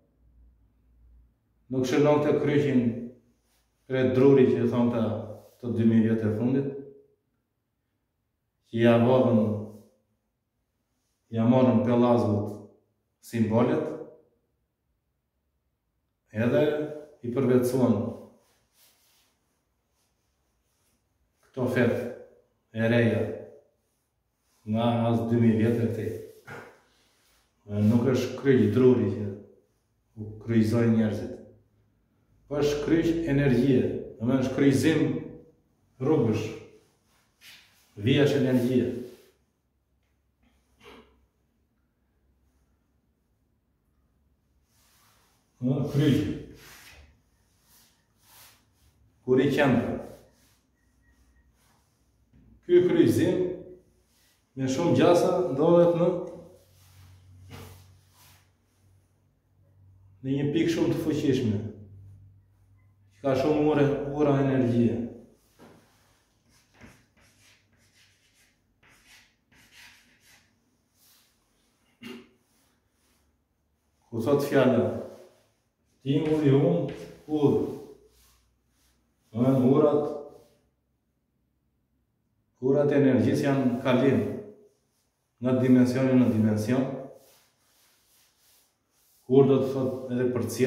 nuk shënon të kryqin për druri që thonë të 2000 vjetë e fundit, që ja morën Pellazgut simbolet, edhe i përvetësuan këto fetë e reja nga as 2000 vjetë e këtej. Nuk është kryq druri që u kryqëzojnë njerëzit. Po është kryq energjie, është kryqëzim rrugësh, vijash energjie. Kryqi. Kur i qendra. Ky kryqëzim me shumë gjasa ndodhet në një pikë shumë të fuqishme, që ka shumë ura energjie. Ku thot fjala, tingulli unë udhë, urat e energjisë janë kalim nga dimensioni në dimension, kur do të thot edhe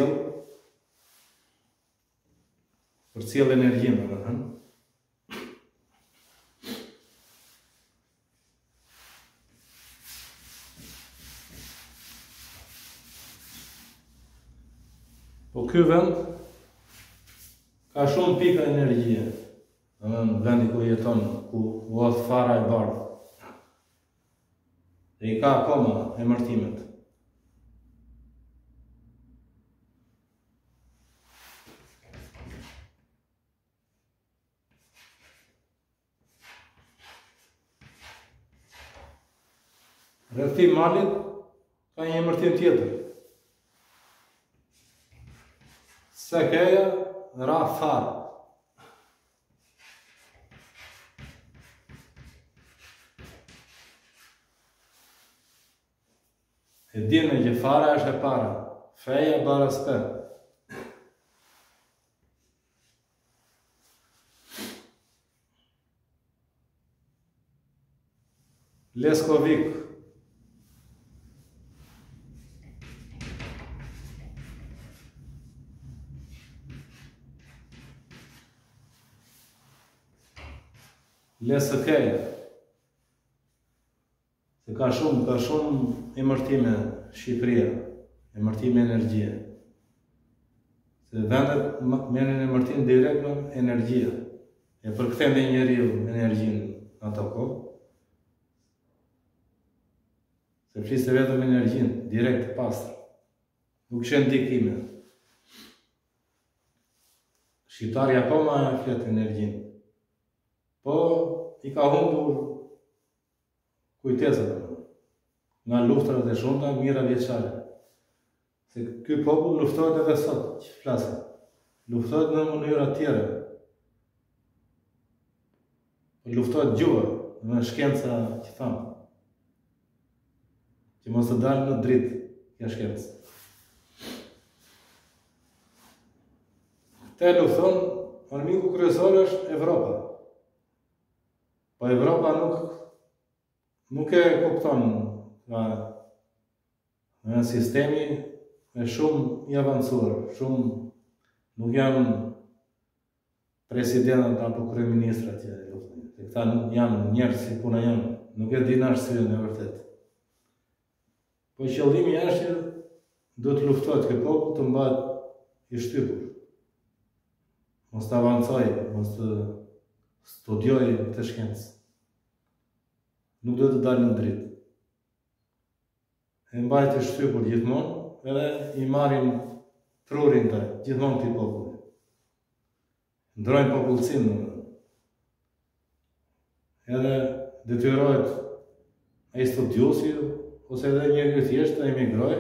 përcjell energjinë, domethënë. Po ky vend ka shumë pika energjie, domethënë vendi ku jeton, ku është fara e bardhë. Dhe i ka akoma emërtimet. Rreth këtij malit ka një emërtim tjetër. Sekeja ra far. E dinë që fara është e para, feja bara s'pe. Leskovik. Lesëkej. Se ka shumë emërtime Shqipëria, emërtime energjie. Se vendet merren emërtim direkt në energjia. E përkthen dhe njeriu energjinë në ato kohë. Se fliste vetëm energjinë, direkt pastër. Nuk kishen ndikime. Shqiptari akoma e flet energjinë. Po i ka humbur kujtesat nga luftrat e shumta mijëra vjeçare. Se ky popull luftohet edhe sot, që flasim. Luftohet në mënyra tjera. Luftohet gjuha, në shkenca që thamë. Që mos të dalë në dritë, kjo shkencë. Te lufton, armiku kryesor është Evropa. Po Evropa nuk e kupton nga sistemi e shumë i avancuar, shumë nuk janë presidentët apo kryeministrat që luftojnë. Këta janë njerëz si puna janë, nuk e dinë arsyeën e vërtetë. Po qëllimi është që duhet të luftohet ky popull të mbahet i shtypur. Mos të avancojë, mos të studiojë këtë shkencë. Nuk duhet të dalë në dritë. E mbajt i shtypur gjithmonë, edhe i marrin trurin të gjithmonë këtij populli. Ndrojnë popullsinë. Edhe detyrohet ai studiosi ose edhe njeriu thjesht të emigrojë,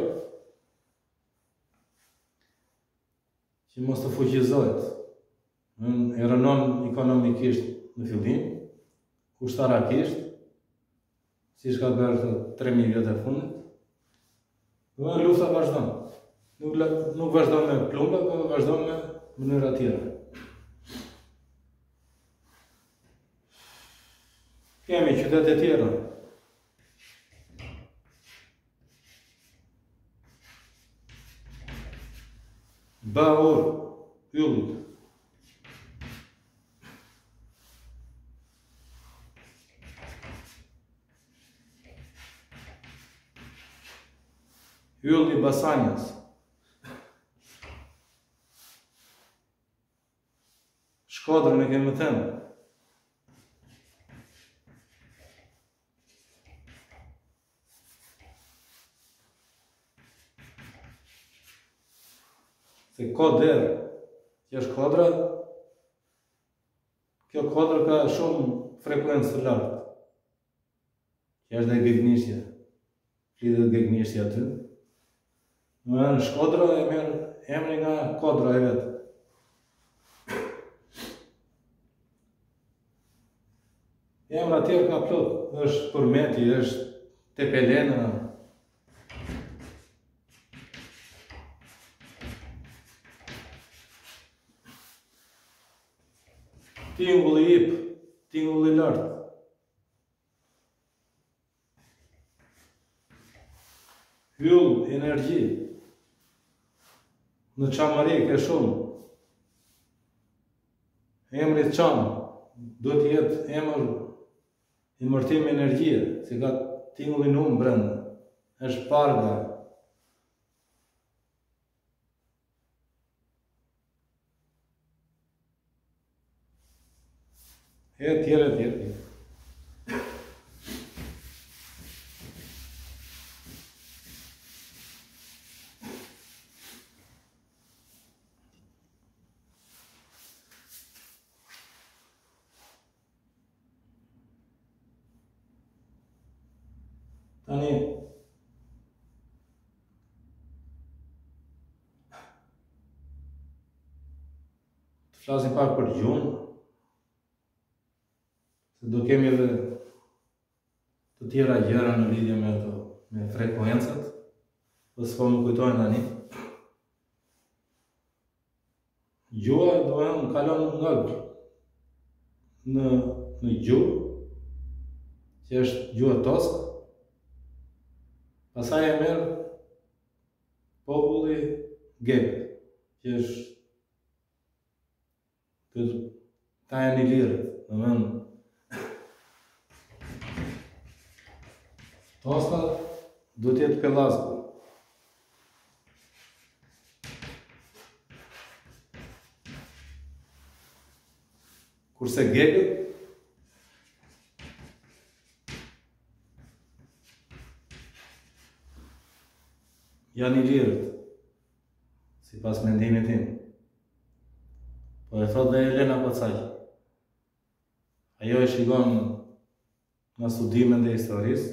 që mos të fuqizohet. E rënon ekonomikisht në fillim, ushtarakisht, siç ka bërë 3000 vjet e fundit. Dhe lufta vazhdon. Nuk vazhdon me plumba, por vazhdon me mënyra tjera. Kemi qytete tjera. Baur, yllit. Ylli Basanjës. Shkodrën e kemë thënë. Se Koder, kjo është kodra, kjo kodrë ka shumë frekuencë të lartë. Që është dhe gegnishtja. Flitet gegnishtja aty. Në Shkodra e merë emri nga kodra e vetë. Emra tjerë ka plot, është Përmeti, është Tepelena. Tingulli Ip, tingulli lartë. Hyll, energji. Në Çamari ke shumë. Emri Çam, do të jetë emër imërtim energjie, si ka tingullin umë brenda. Është Parga. E tjere. Tani, të flasim pak për gjuhën, se do kemi edhe të tjera gjëra në lidhje me ato, me frekuencat, po s'po më kujtojnë tani. Gjuha do të kalon nga në gjuhë, që është gjuha toskë. Pasaj e merë populli Gepë, që është ta e një lirët, në mënë. Toska do t'jetë Pelasgu. Kurse Gepët janë i lirët, si pas mendimit tim. Po e thot dhe Elena Pacaj. Ajo e shikon nga studimet dhe historisë,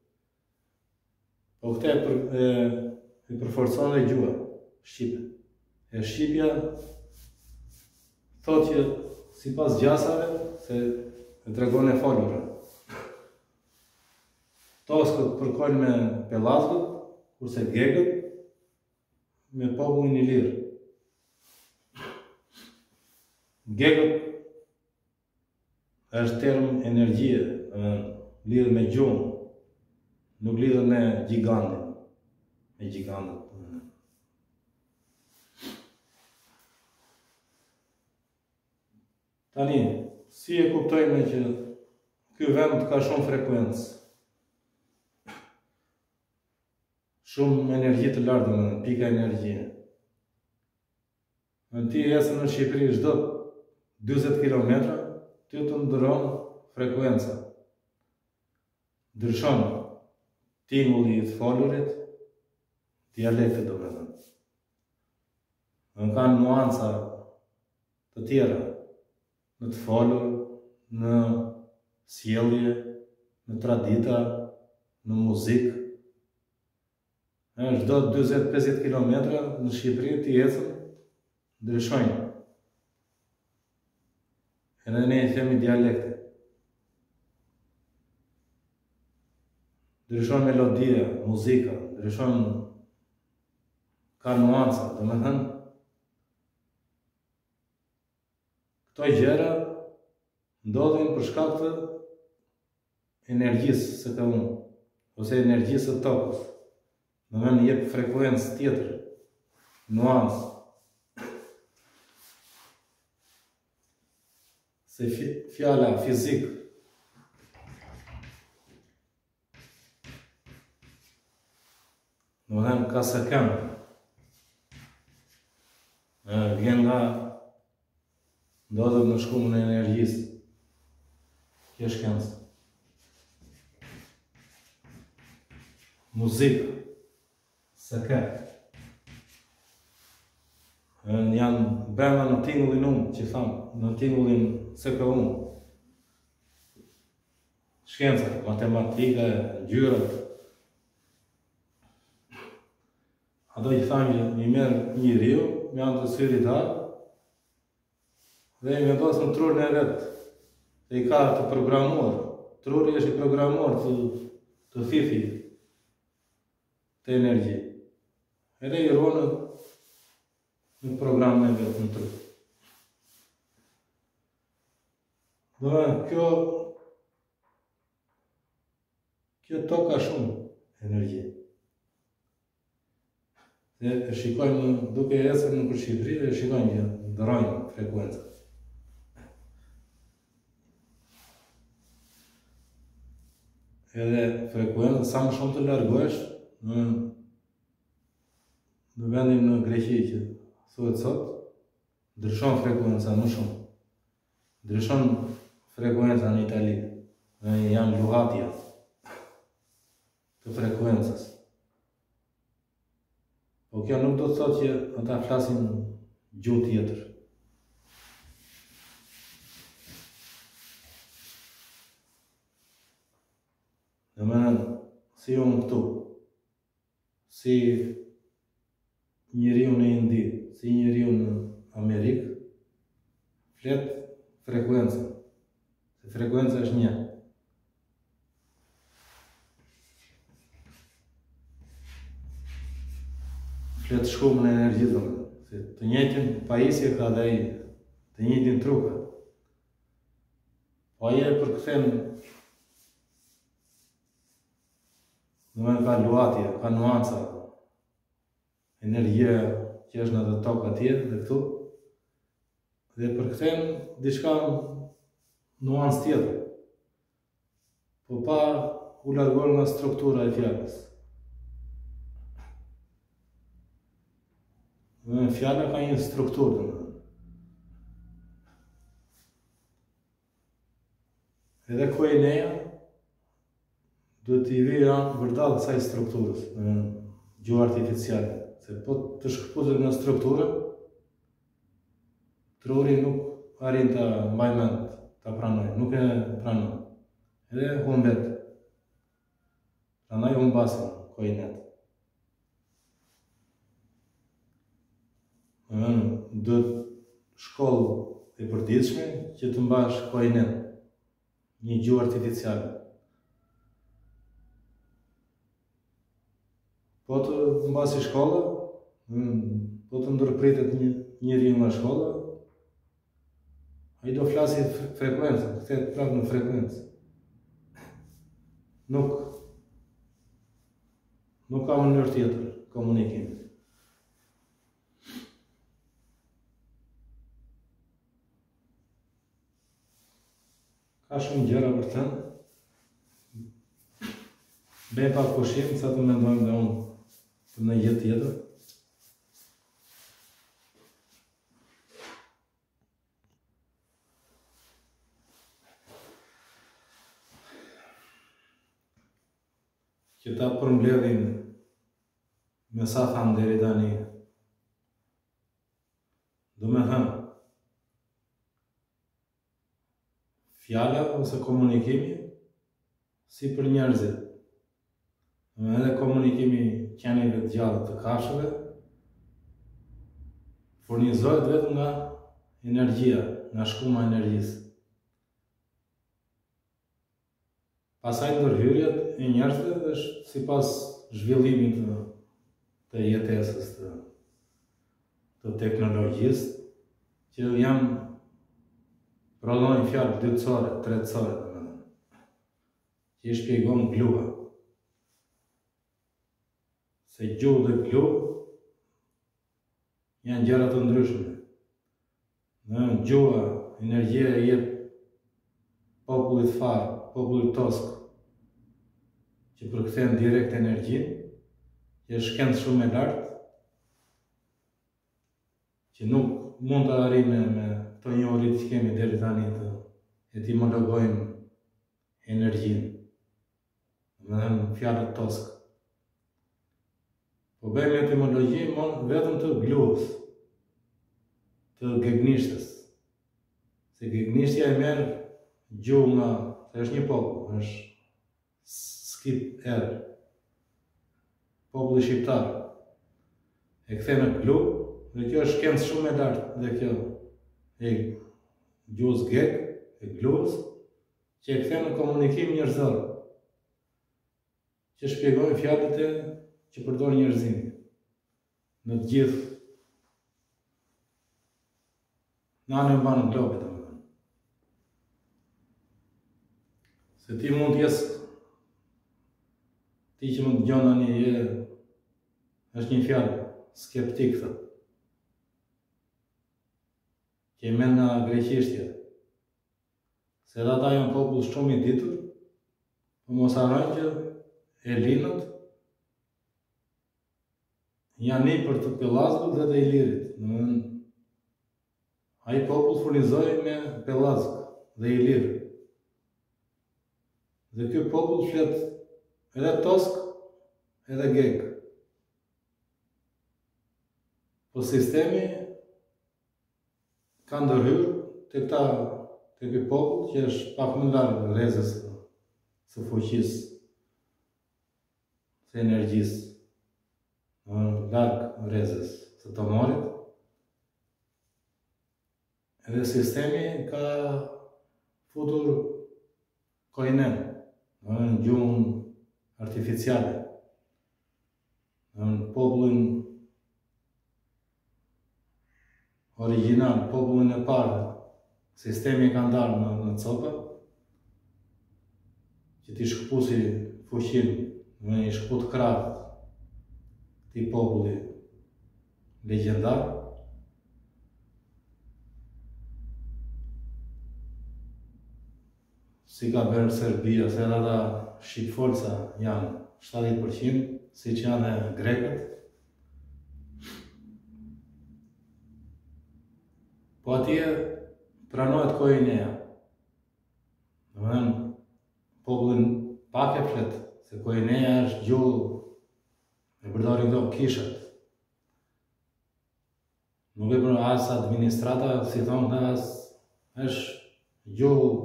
po këte e përforcon dhe gjuha, Shqipe. E Shqipja thot që si pas gjasave, se e tregon e folura. Toskët përkojnë me Pelasgët, kurse Gegët me popullin i lirë. Gegët është term energjie, lidhë me gjuhën, nuk lidhë me gjigantin. Me gjigantin. Tani, si e kuptojme që ky vend ka shumë frekuencë, shumë energji të lartë, pika energjie. Në ti esë në Shqipëri çdo 20 km, ty të ndëron frekuenca. Ndryshon tingulli i të folurit, dialekte do me thënë. Në kanë nuanca të tjera, në të folur, në sjellje, në tradita, në muzikë. Çdo 20-50 km në Shqipëri të ecën, ndryshojnë. Edhe ne i themi dialekte. Ndryshon melodia, muzika, ndryshon ka nuanca, do me thënë. Këto gjëra ndodhin për shkak të energjisë së ka unë, ose energjisë të tokës. Në me në jep frekuencë tjetër, nuancë. Se fjala fizik në me ka se kemë, vjen nga ndodhet në shkumën e energjisë, kjo shkencë. Muzikë, se ke. Janë brenda në tingullin unë, që thamë, në tingullin se ke unë. shkenca, matematika, ngjyrat. Ato i thamë që i merë njeriu me anë të syritar dhe i vendosën trurin e vetë. Dhe i ka të programuar. Truri është i programuar të thithi të energji. Edhe i ronë në programin e vetë në tru. Dhe kjo tokë ka shumë energji. Dhe e shikojmë duke ecur nëpër Shqipëri dhe e shikojmë që ndrojnë frekuencat. Edhe frekuencat sa më shumë të largohesh në vendin në Greqi që thuhet sot, ndryshon frekuenca më shumë. Ndryshon frekuenca në Itali, janë luhatja të frekuencës. Po kjo nuk do të thotë që ata flasin gjuhë tjetër. Domethënë, si unë këtu, si njeriu në Indi, si njeriu në Amerikë, flet frekuencën. Se frekuenca është një. Flet shkumën e energjisë, se të njëjtin pajisje ka dhe ai, të njëjtin trupa. Po ai e përkthen, domethënë ka luhatje, ka nuanca, energjia që është në atë tokë atje dhe këtu, dhe përkthen diçka nuancë tjetër, po pa u larguar nga struktura e fjalës. Fjala ka një strukturë, edhe koineja duhet t'i vijë vërdall kësaj strukturës, gjuhë artificiale. Se po të shkëputet nga struktura, truri nuk arrin ta mbajë mend, ta pranojë, nuk e pranon. Edhe humbet. Prandaj humbasin koinet. Duhet shkollë e përditshme që të mbash koinet, një gjuhë artificiale. Po të mbasi shkolla, po të ndërpritet njeriu nga shkolla, ai do flasi frekuencën, kthehet prapë në frekuencë. Nuk ka mënyrë tjetër komunikimi. Ka shumë gjëra për të thënë. Bëj pak pushim, sa të mendojmë dhe unë për në jetë tjetër. Që ta përmbledhim me sa thamë deri tani. Do me thënë, fjala ose komunikimi si për njerëzit. Edhe komunikimi qenieve të gjallë të kafshëve furnizohet vetëm nga energjia, nga shkuma e energjisë. Pastaj ndërhyrjet e njerëzve është sipas zhvillimit të jetesës, të teknologjisë, që janë prodhojnë fjalë dytësore, tretësore, që i shpjegon gluha. Se gjuhë dhe gluhë janë gjëra të ndryshme. Në gjuha, energjia e jep popullit farë, popullit tosk, që përkthen direkt energjinë, që është shkencë shumë e lartë, që nuk mund të arrijmë me këto njohuri që kemi deri tani të etimologojmë energjinë, domethënë fjalët tosk. Po bëjmë etimologji vetëm të gluhës, të gegnishtës. Se gegnishtja e merr gjuhë nga se është një popull, është skip erë. Populli shqiptar e kthe në glu, dhe kjo është shkencë shumë e lartë, dhe kjo e gjuhës grek, e gluhës, që e kthe në komunikim njerëzor, që shpjegojnë fjalët e që përdor njerëzimi në të gjithë në anën mbanë në globit. Se ti mund t'jesë, ti që mund t'gjonë një është një fjallë skeptik, thët. Që i men nga greqishtja. Se edhe ata janë popull shumë i ditur, po mos harrojnë që elinët janë një për të Pellazgut dhe të Ilirit. Ai popull furnizoi me Pellazg dhe Ilir. Dhe ky popull flet edhe tosk, edhe grek. Po sistemi ka ndërhyrë te ky popull që është pak më larg rrezës së fuqisë, së energjisë, larg rrezës së tomorit. Edhe sistemi ka futur koinen, në gjuhën artificiale, në popullin original, popullin e parë, sistemi ka ndarë në copa, që ti shkëpusi fuqin, në i shkëput krahët ti populli legjendar. Si ka bërë Serbia, se edhe ata shqipfolca janë 70%, si që janë e grekët. Po atje pranohet koineja. Domethënë, popullin pak e flet, se koineja është gjuhë e përdorin këto kishat. Nuk e për as administrata, si thonë, as është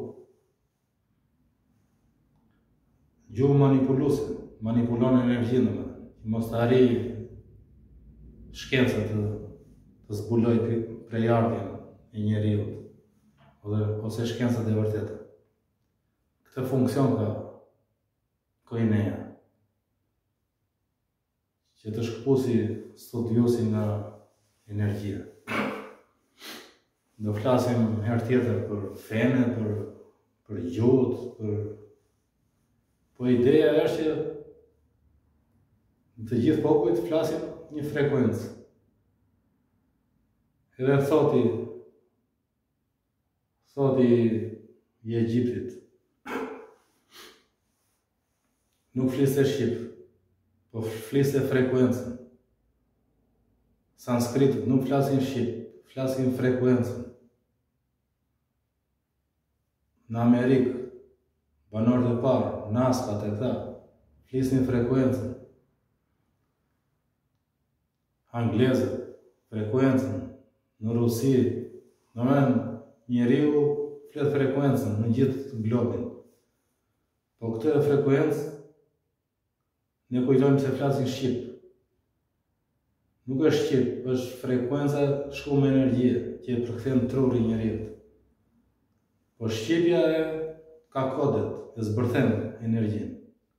gjuhë manipuluse, manipulon energjinë, mos të arri shkenca të zbuloj prejardhjen e njeriut, ose shkencat e vërteta. Këtë funksion ka koineja, që të shkëpusi studiusin nga energjia. Do flasim herë tjetër për fene, për gjuhët, po ideja është që të gjithë popujt flasin një frekuencë. Edhe thoti i Egjiptit, nuk fliste shqip, po fliste frekuencën. Sanskritët nuk flasin shqip, flasin frekuencën. Në Amerikë, banorët e parë, Naskat e këta, flisnin frekuencën. Anglezët, frekuencën. Në Rusi, njeriu flet frekuencën në gjithë globin. Po këtë frekuencë, ne kujtojmë se flasin shqip. Nuk është shqip, është frekuenca shku me energjie, që e përkthen truri njeriut. Po shqipja ka kodet, e zbërthen energjinë.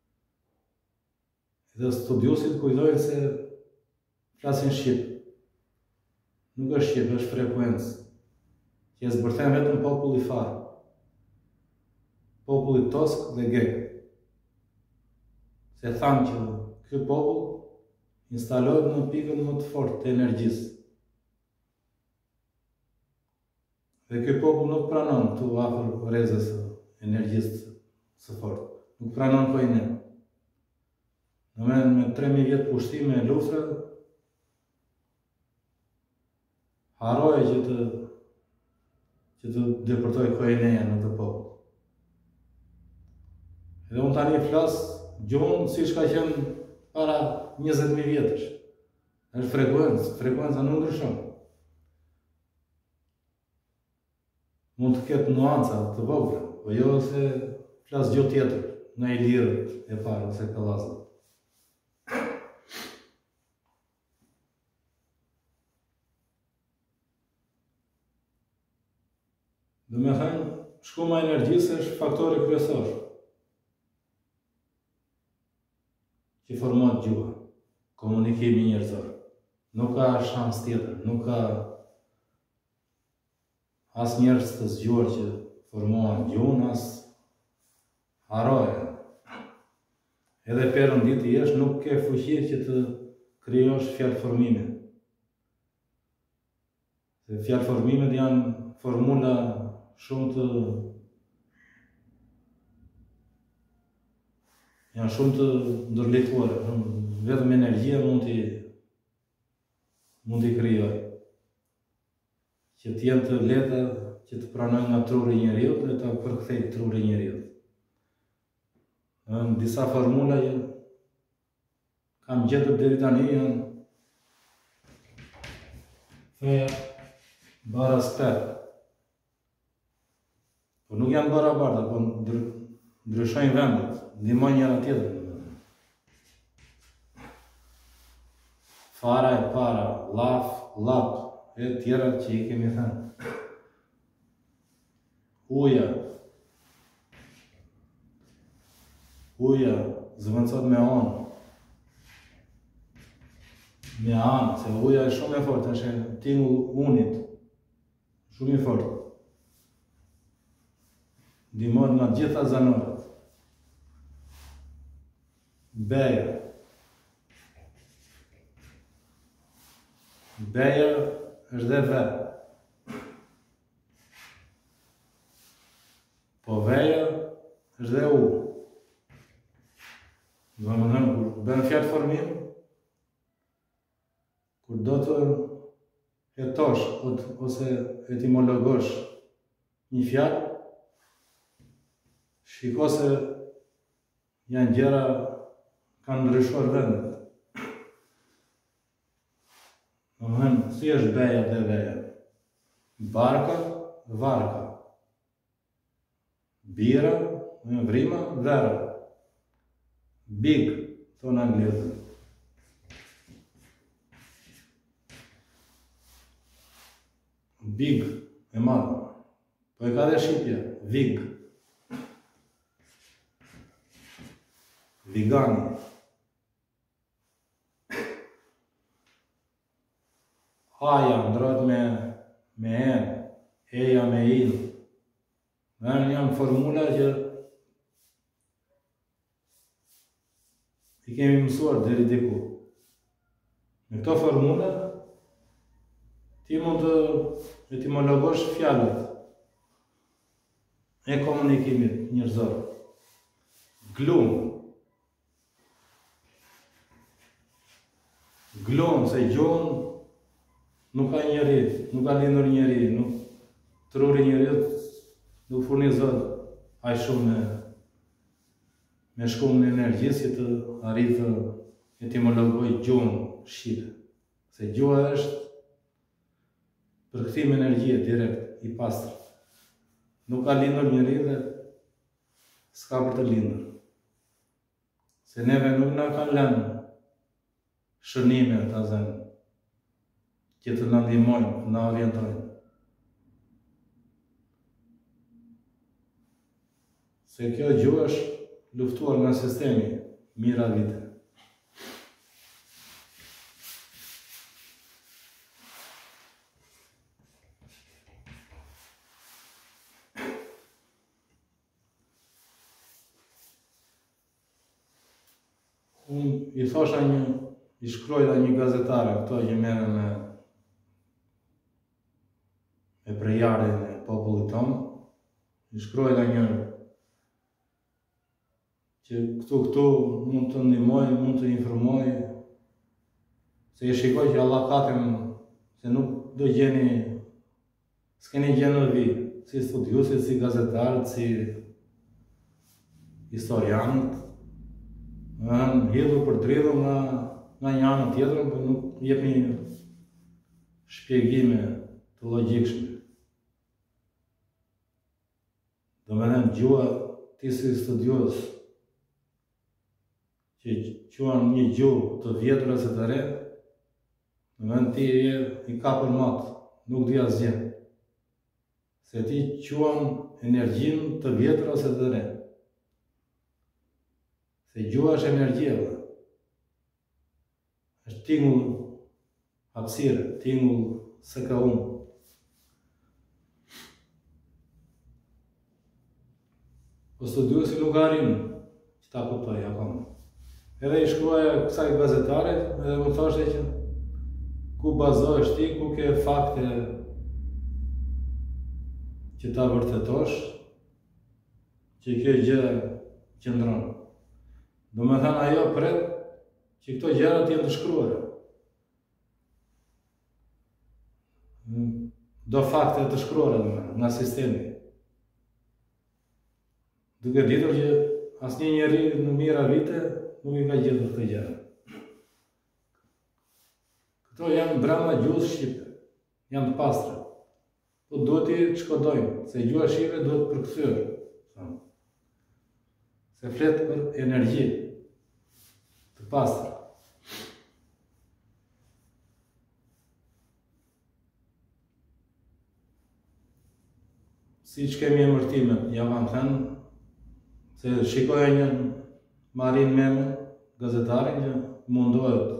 Dhe studiusit kujtojnë se flasin shqip. Nuk është shqip, është frekuencë, që e zbërthen vetëm populli farë. Populli tosk dhe grek. Se thamë që ky popull instalohet në pikën më të fortë të energjisë. Dhe ky popull nuk pranon këtu afër rrezës së energjisë së fortë. Nuk pranon koinen. Me 3000 vjet pushtime e luftra, harroi që të depërtoj koineja në të popull. Edhe unë tani flas gjuhën si ka qenë para 20.000 vjetësh. Është frekuenca nuk ndryshon. Mund të ketë nuanca të vogla, po jo se flas gjuhë tjetër, nga i lirët e parë ose kallazët. Do me thënë, shkuma e energjisë është faktori kryesor që formohet gjuha, komunikimi njerëzor. Nuk ka shans tjetër, nuk ka as njerëz të zgjuar që formohen gjuhën, as haroje. Edhe perëndit i jesh, nuk ke fuqi që të krijosh fjalë formime. Se fjalë formimet janë formula shumë të ndërlituar, vetëm energjia mund t'i krijoj. Që t'jenë të lehta që të pranojnë nga truri i njeriut dhe ta përkthej truri i njeriut. Në disa formula që kam gjetur deri tani janë feja bara spet. Po nuk janë barabarta, po ndryshojnë vendet, ndihmojnë njëra tjetrën. Fara e para, laf, lap, e tjera që i kemi thënë. Uja. Uja zëvendësohet me anë. Me anë, se uja është shumë e fortë, është tingull unit. Shumë i fortë. Ndihmohet nga gjitha zanorët. Beja. Beja është dhe ve. Po veja është dhe u. Do më thënë, kur bën fjalë formim, kur do të hetosh ose etimologosh një fjalë, shiko se janë gjëra kanë ndryshuar vendet. Do më thënë, si është beja dhe veja? Barka, varka. Bira, vrima, vera. Big, thonë anglezët. Big, e madhe. Po e ka dhe shqipja, vig. Vigani. Haja ndrohet me en, eja me in. Janë formula që i kemi mësuar deri diku. Me këto formula, ti mund të etimologosh fjalët e komunikimit njerëzor. Glum. Glum, se gjuhën nuk ka njeri, nuk ka lindur njeri, truri njeriut nuk furnizohet aq shumë me shkumën e energjisë që të arritë të etimologoj gjuhën shqipe. Se gjuha është përkthim energjie direkt, i pastër. Nuk ka lindur njeri dhe s'ka për të lindur. Se neve nuk na kanë lënë shënime ta zënë, që të na ndihmojnë, na orientojnë. Se kjo gjuhë është luftuar nga sistemi mira vite. Unë i shkruajta një gazetare këto që merren me prejarin e popullit tonë, i shkruajta njërë që këtu mund të ndihmoj, mund të informoj, se i shikoj që Allah katem, se nuk do gjeni, s'keni gjenë në vi, si studiusit, si gazetarët, si historianët, hidhur për dridhur nga një anë tjetër, për nuk jepni shpjegime të logjikshme. Do me thënë, gjuha ti si studios që quan një gjuhë të vjetër ose të re, në vend ti i kapur mat, nuk di asgjë. Se ti quan energjinë të vjetër ose të re. Se gjuha është energjia, është tingull hapësire, tingull se ka unë. Po studiuesi nuk arrin që ta kuptoj akoma. Edhe i shkruaja kësaj gazetarit, edhe më thoshte që ku bazohesh ti, ku ke fakte që ta vërtetosh, që kjo gjë qëndron. Do me thënë ajo pret që këto gjërat jenë të shkruara. Do fakte të shkruara nga sistemi. Duke ditur që asnjë njeri në mira vite nuk i ka gjetur këtë gjë. Këto janë brenda gjuhës shqipe, janë të pastra. Po duhet i shkodojmë, se gjuha shqipe duhet përkthyer. Se flet për energji të pastra. Si që kemi emërtimet, ja vam thënë, se shikoja një Marin Meme, gazetarin, që mundohet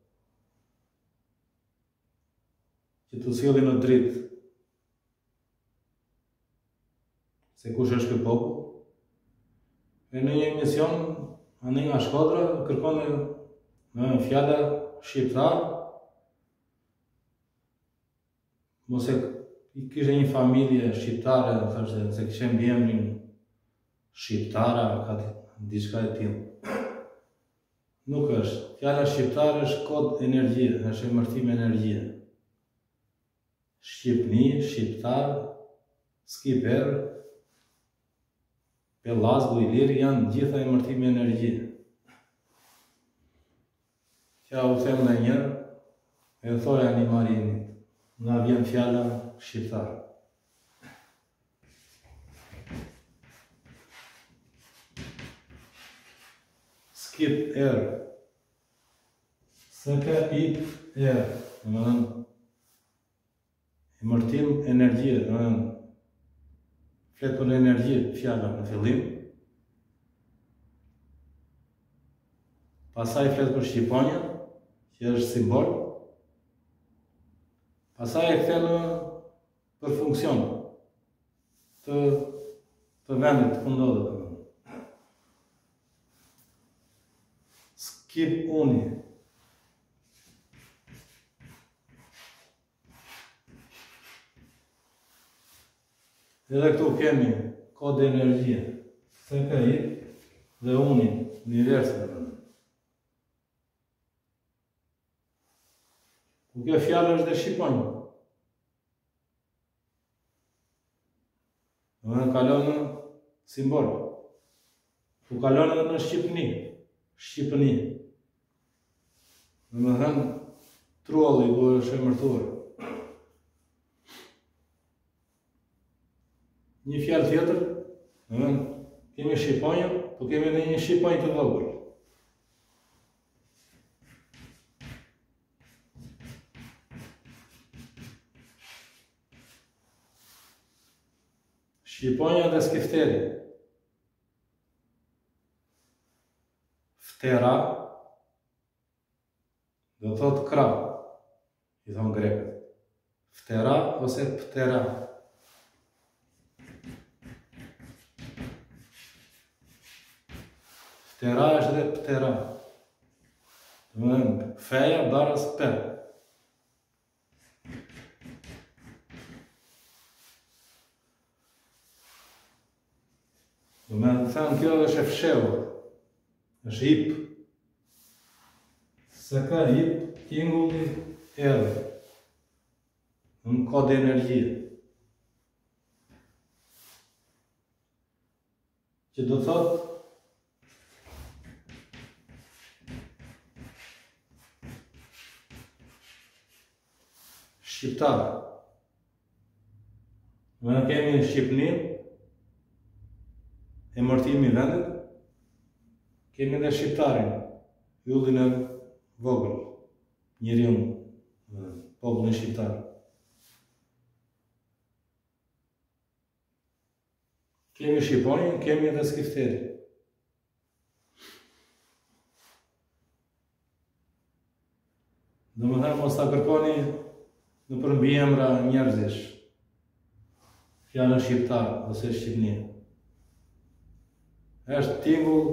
që të sjellë në dritë se kush është ky popull. E në një emision, anë nga Shkodra, kërkon në fjala shqiptar, mos e kishte një familje shqiptare, thoshte se kishte mbiemrin shqiptara, ka diçka e tillë. Nuk është. Fjala shqiptar është kod energjie, është emërtim energjie. Shqipni, shqiptar, skiper, Pellazgu, Ilir janë gjitha emërtime energjie. Që u them edhe një herë, e thoja një Marinit, nga vjen fjala shqiptar. Skip air. SKIP air. Emërtim energjie, flet për energji fjala në fillim. Pastaj flet për shqiponjën, që është simbol. Pastaj e kthen për funksion të vendit ku ndodhet. Skip uni. Edhe këtu kemi kod energjie, SKI dhe uni, universin. Ku kjo fjallë është dhe shqiponjë. Në kalon në simbol. Ku kalon edhe në Shqipni. Shqipni. Dhe me thënë, trolli ku është emërtuar. Një fjallë tjetër, kemi shqiponjën, po kemi edhe një shqiponjë të vogël. Shqiponja dhe skifteri. Ftera, do thot krah, i thonë grekët. Ftera ose ptera. Ftera është dhe ptera. Feja barës per. Do me thënë kjo është e fshehur, është hip. Se ka hip, tingulli edhe, në kod energjie. Që do thot, shqiptar. Me kemi Shqipnin, emërtimi i vendit, kemi edhe shqiptarin, Yllin e vogël, njeriun, popullin shqiptar. Kemi Shqiponin, kemi edhe Skifterin. Dhe më thënë, mos ta kërkoni në përmbiemra njerëzish, fjallën shqiptar ose Shqipni. Është tingull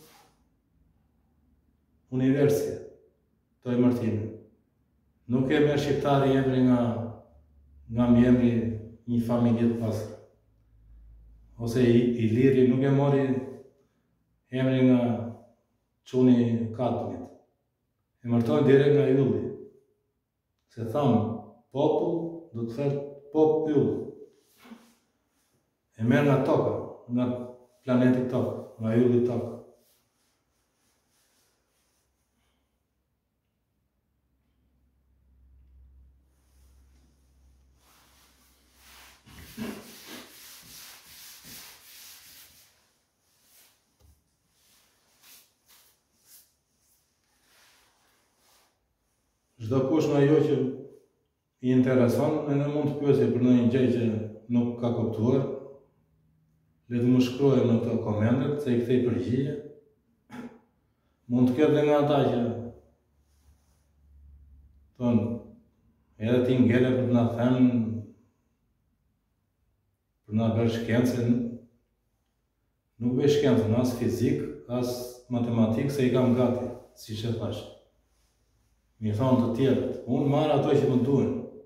universi të emërtimi. Nuk e merr shqiptari emri nga mbiemri një familje të pasër. Ose i liri nuk e mori emri nga çuni Katunit. Emërtojnë direkt nga ylli. Se thamë popull, do të thotë pop yll. E merr nga toka, nga planeti Tokë, nga ylli Tokë. Çdo kush nga ju që i intereson, edhe mund të pyesë për ndonjë gjë që nuk ka kuptuar, le të më shkruajë në ato komentet, se i kthej përgjigje. Mund të ketë dhe nga ata që thonë, edhe ti ngele për të na thënë, për na bërë shkencë, nuk bëj shkencën, as fizik, as matematik, se i kam gati, siç e thash. Mi thonë të tjerët, unë marr ato që më duhen,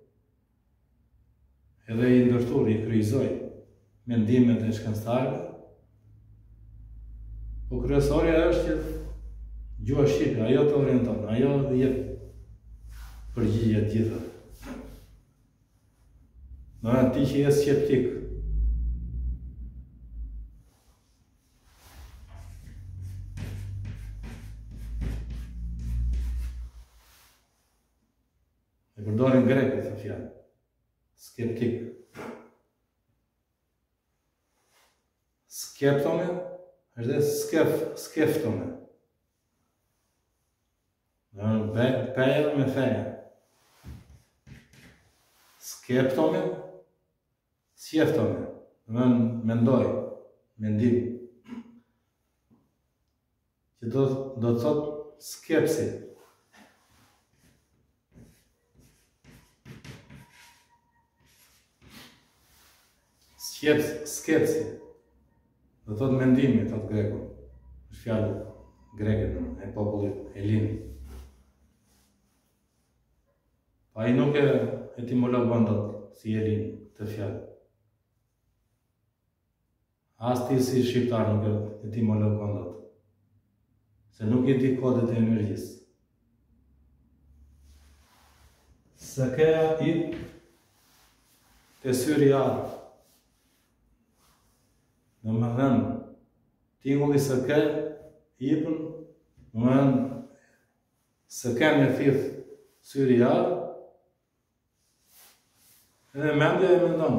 edhe i ndërtur, i kryqëzoj mendimet e shkencëtarëve, po kryesorja është që gjuha shqipe, ajo të orienton, ajo dhe jep përgjigje të gjitha. Në ti që je skeptik, e përdorin greke të fjalë, skeptik. Skeptome është dhe skeftome. Peja me feja. Skeptome, sjeftome. Mendoj, mendim. Që do të thotë skepsi. Skepsi. Do të thotë mendimi, thotë greku. Është fjalë greke e popullit helin. Pa ai nuk e etimologon dot si helin këtë fjalë. As ti si shqiptar nuk e etimologon dot. Se nuk i di kodet e energjisë. Se këja i të syri arë. Në më dhenë, tingulli së ke, ipën, në më dhenë, së ke me thith syri jarë, edhe mendja e mendon,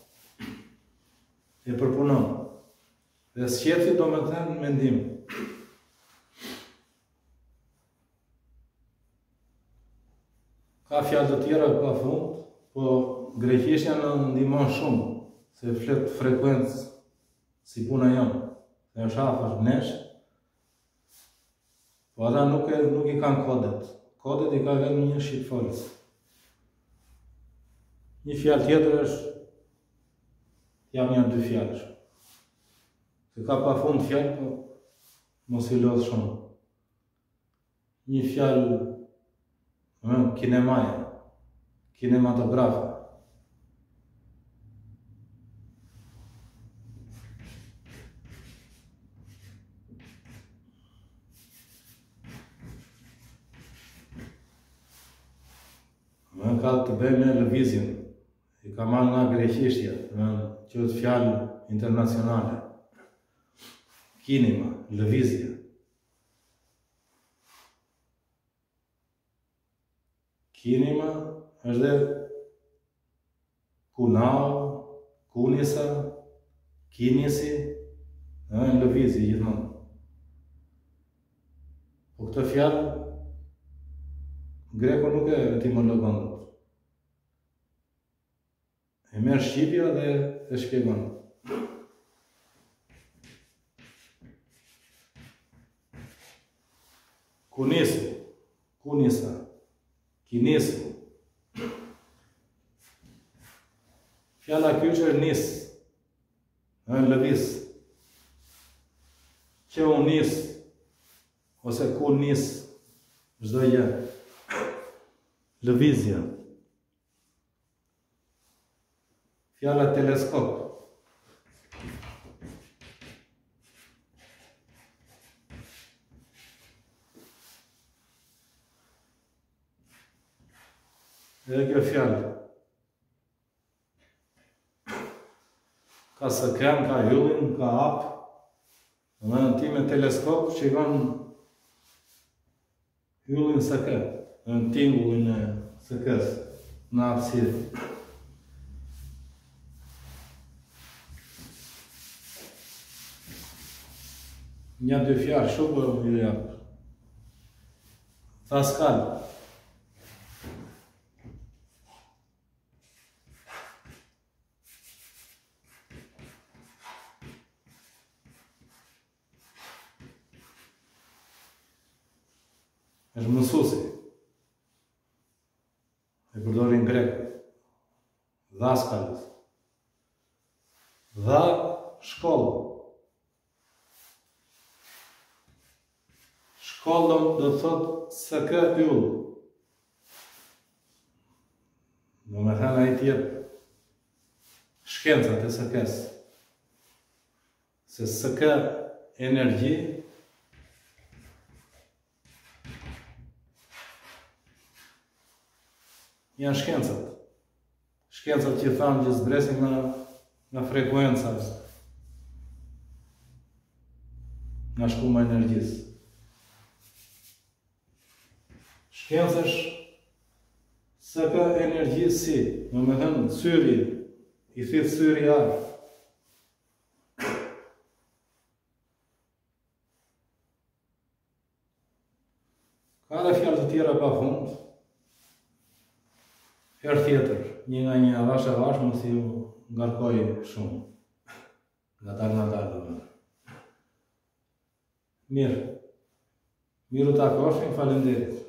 e përpunon, dhe sqepsi do më dhenë mendim. Ka fjalë të tjera pa fund, po greqishtja në ndihmon shumë, se flet frekuencë, si puna jonë, dhe është afër nesh, po ata nuk i kanë kodet. Kodet i ka vetëm një shqipfolës. Një fjalë tjetër është, jam një 2 fjalësh. Se ka pa fund fjalë, po mos i lodh shumë. Një fjalë, kinemaja, kinematografe. Ka të bëjë me lëvizjen, i ka marrë nga greqishtja, që është fjalë internacionale. Kinema, lëvizje. Kinema është dhe kunau, kunisa, kinisi, në lëvizje gjithmonë. Po këtë fjalë greku nuk e etimologon dot. E merr shqipja dhe e shpjegon. Kunisu, kunisa, kinisu. Fjala kyçe nis, në lëviz. Që u nis, ose ku nis, çdo gjë. Lëvizja. Fjala teleskop. Edhe kjo fjalë. Ka sëkem, ka hyllin, ka hap. Në ti me teleskop shikon hyllin sëke, në tingullin e sëkes, në hapësirë. Një dy fjalë shumë ju jap. Thaskal. Është mësuesi. E përdorin grek. Dhaskalos. Dha shkollë. Shkollën do të thotë së kë yll. Do me thënë ai tjep shkencat e së kes. Se së kë energji janë shkencat. Shkencat që thamë që zbresin nga frekuenca, nga shkuma energjisë. Shkencash së ka energjisë si, do me thënë syri, i thithë syri arë. Ka dhe fjallë të tjera pa fund. Herë tjetër, një nga një avash mos ju ngarkoj shumë. Nga talë. Mirë. Miru takoshim, falenderit.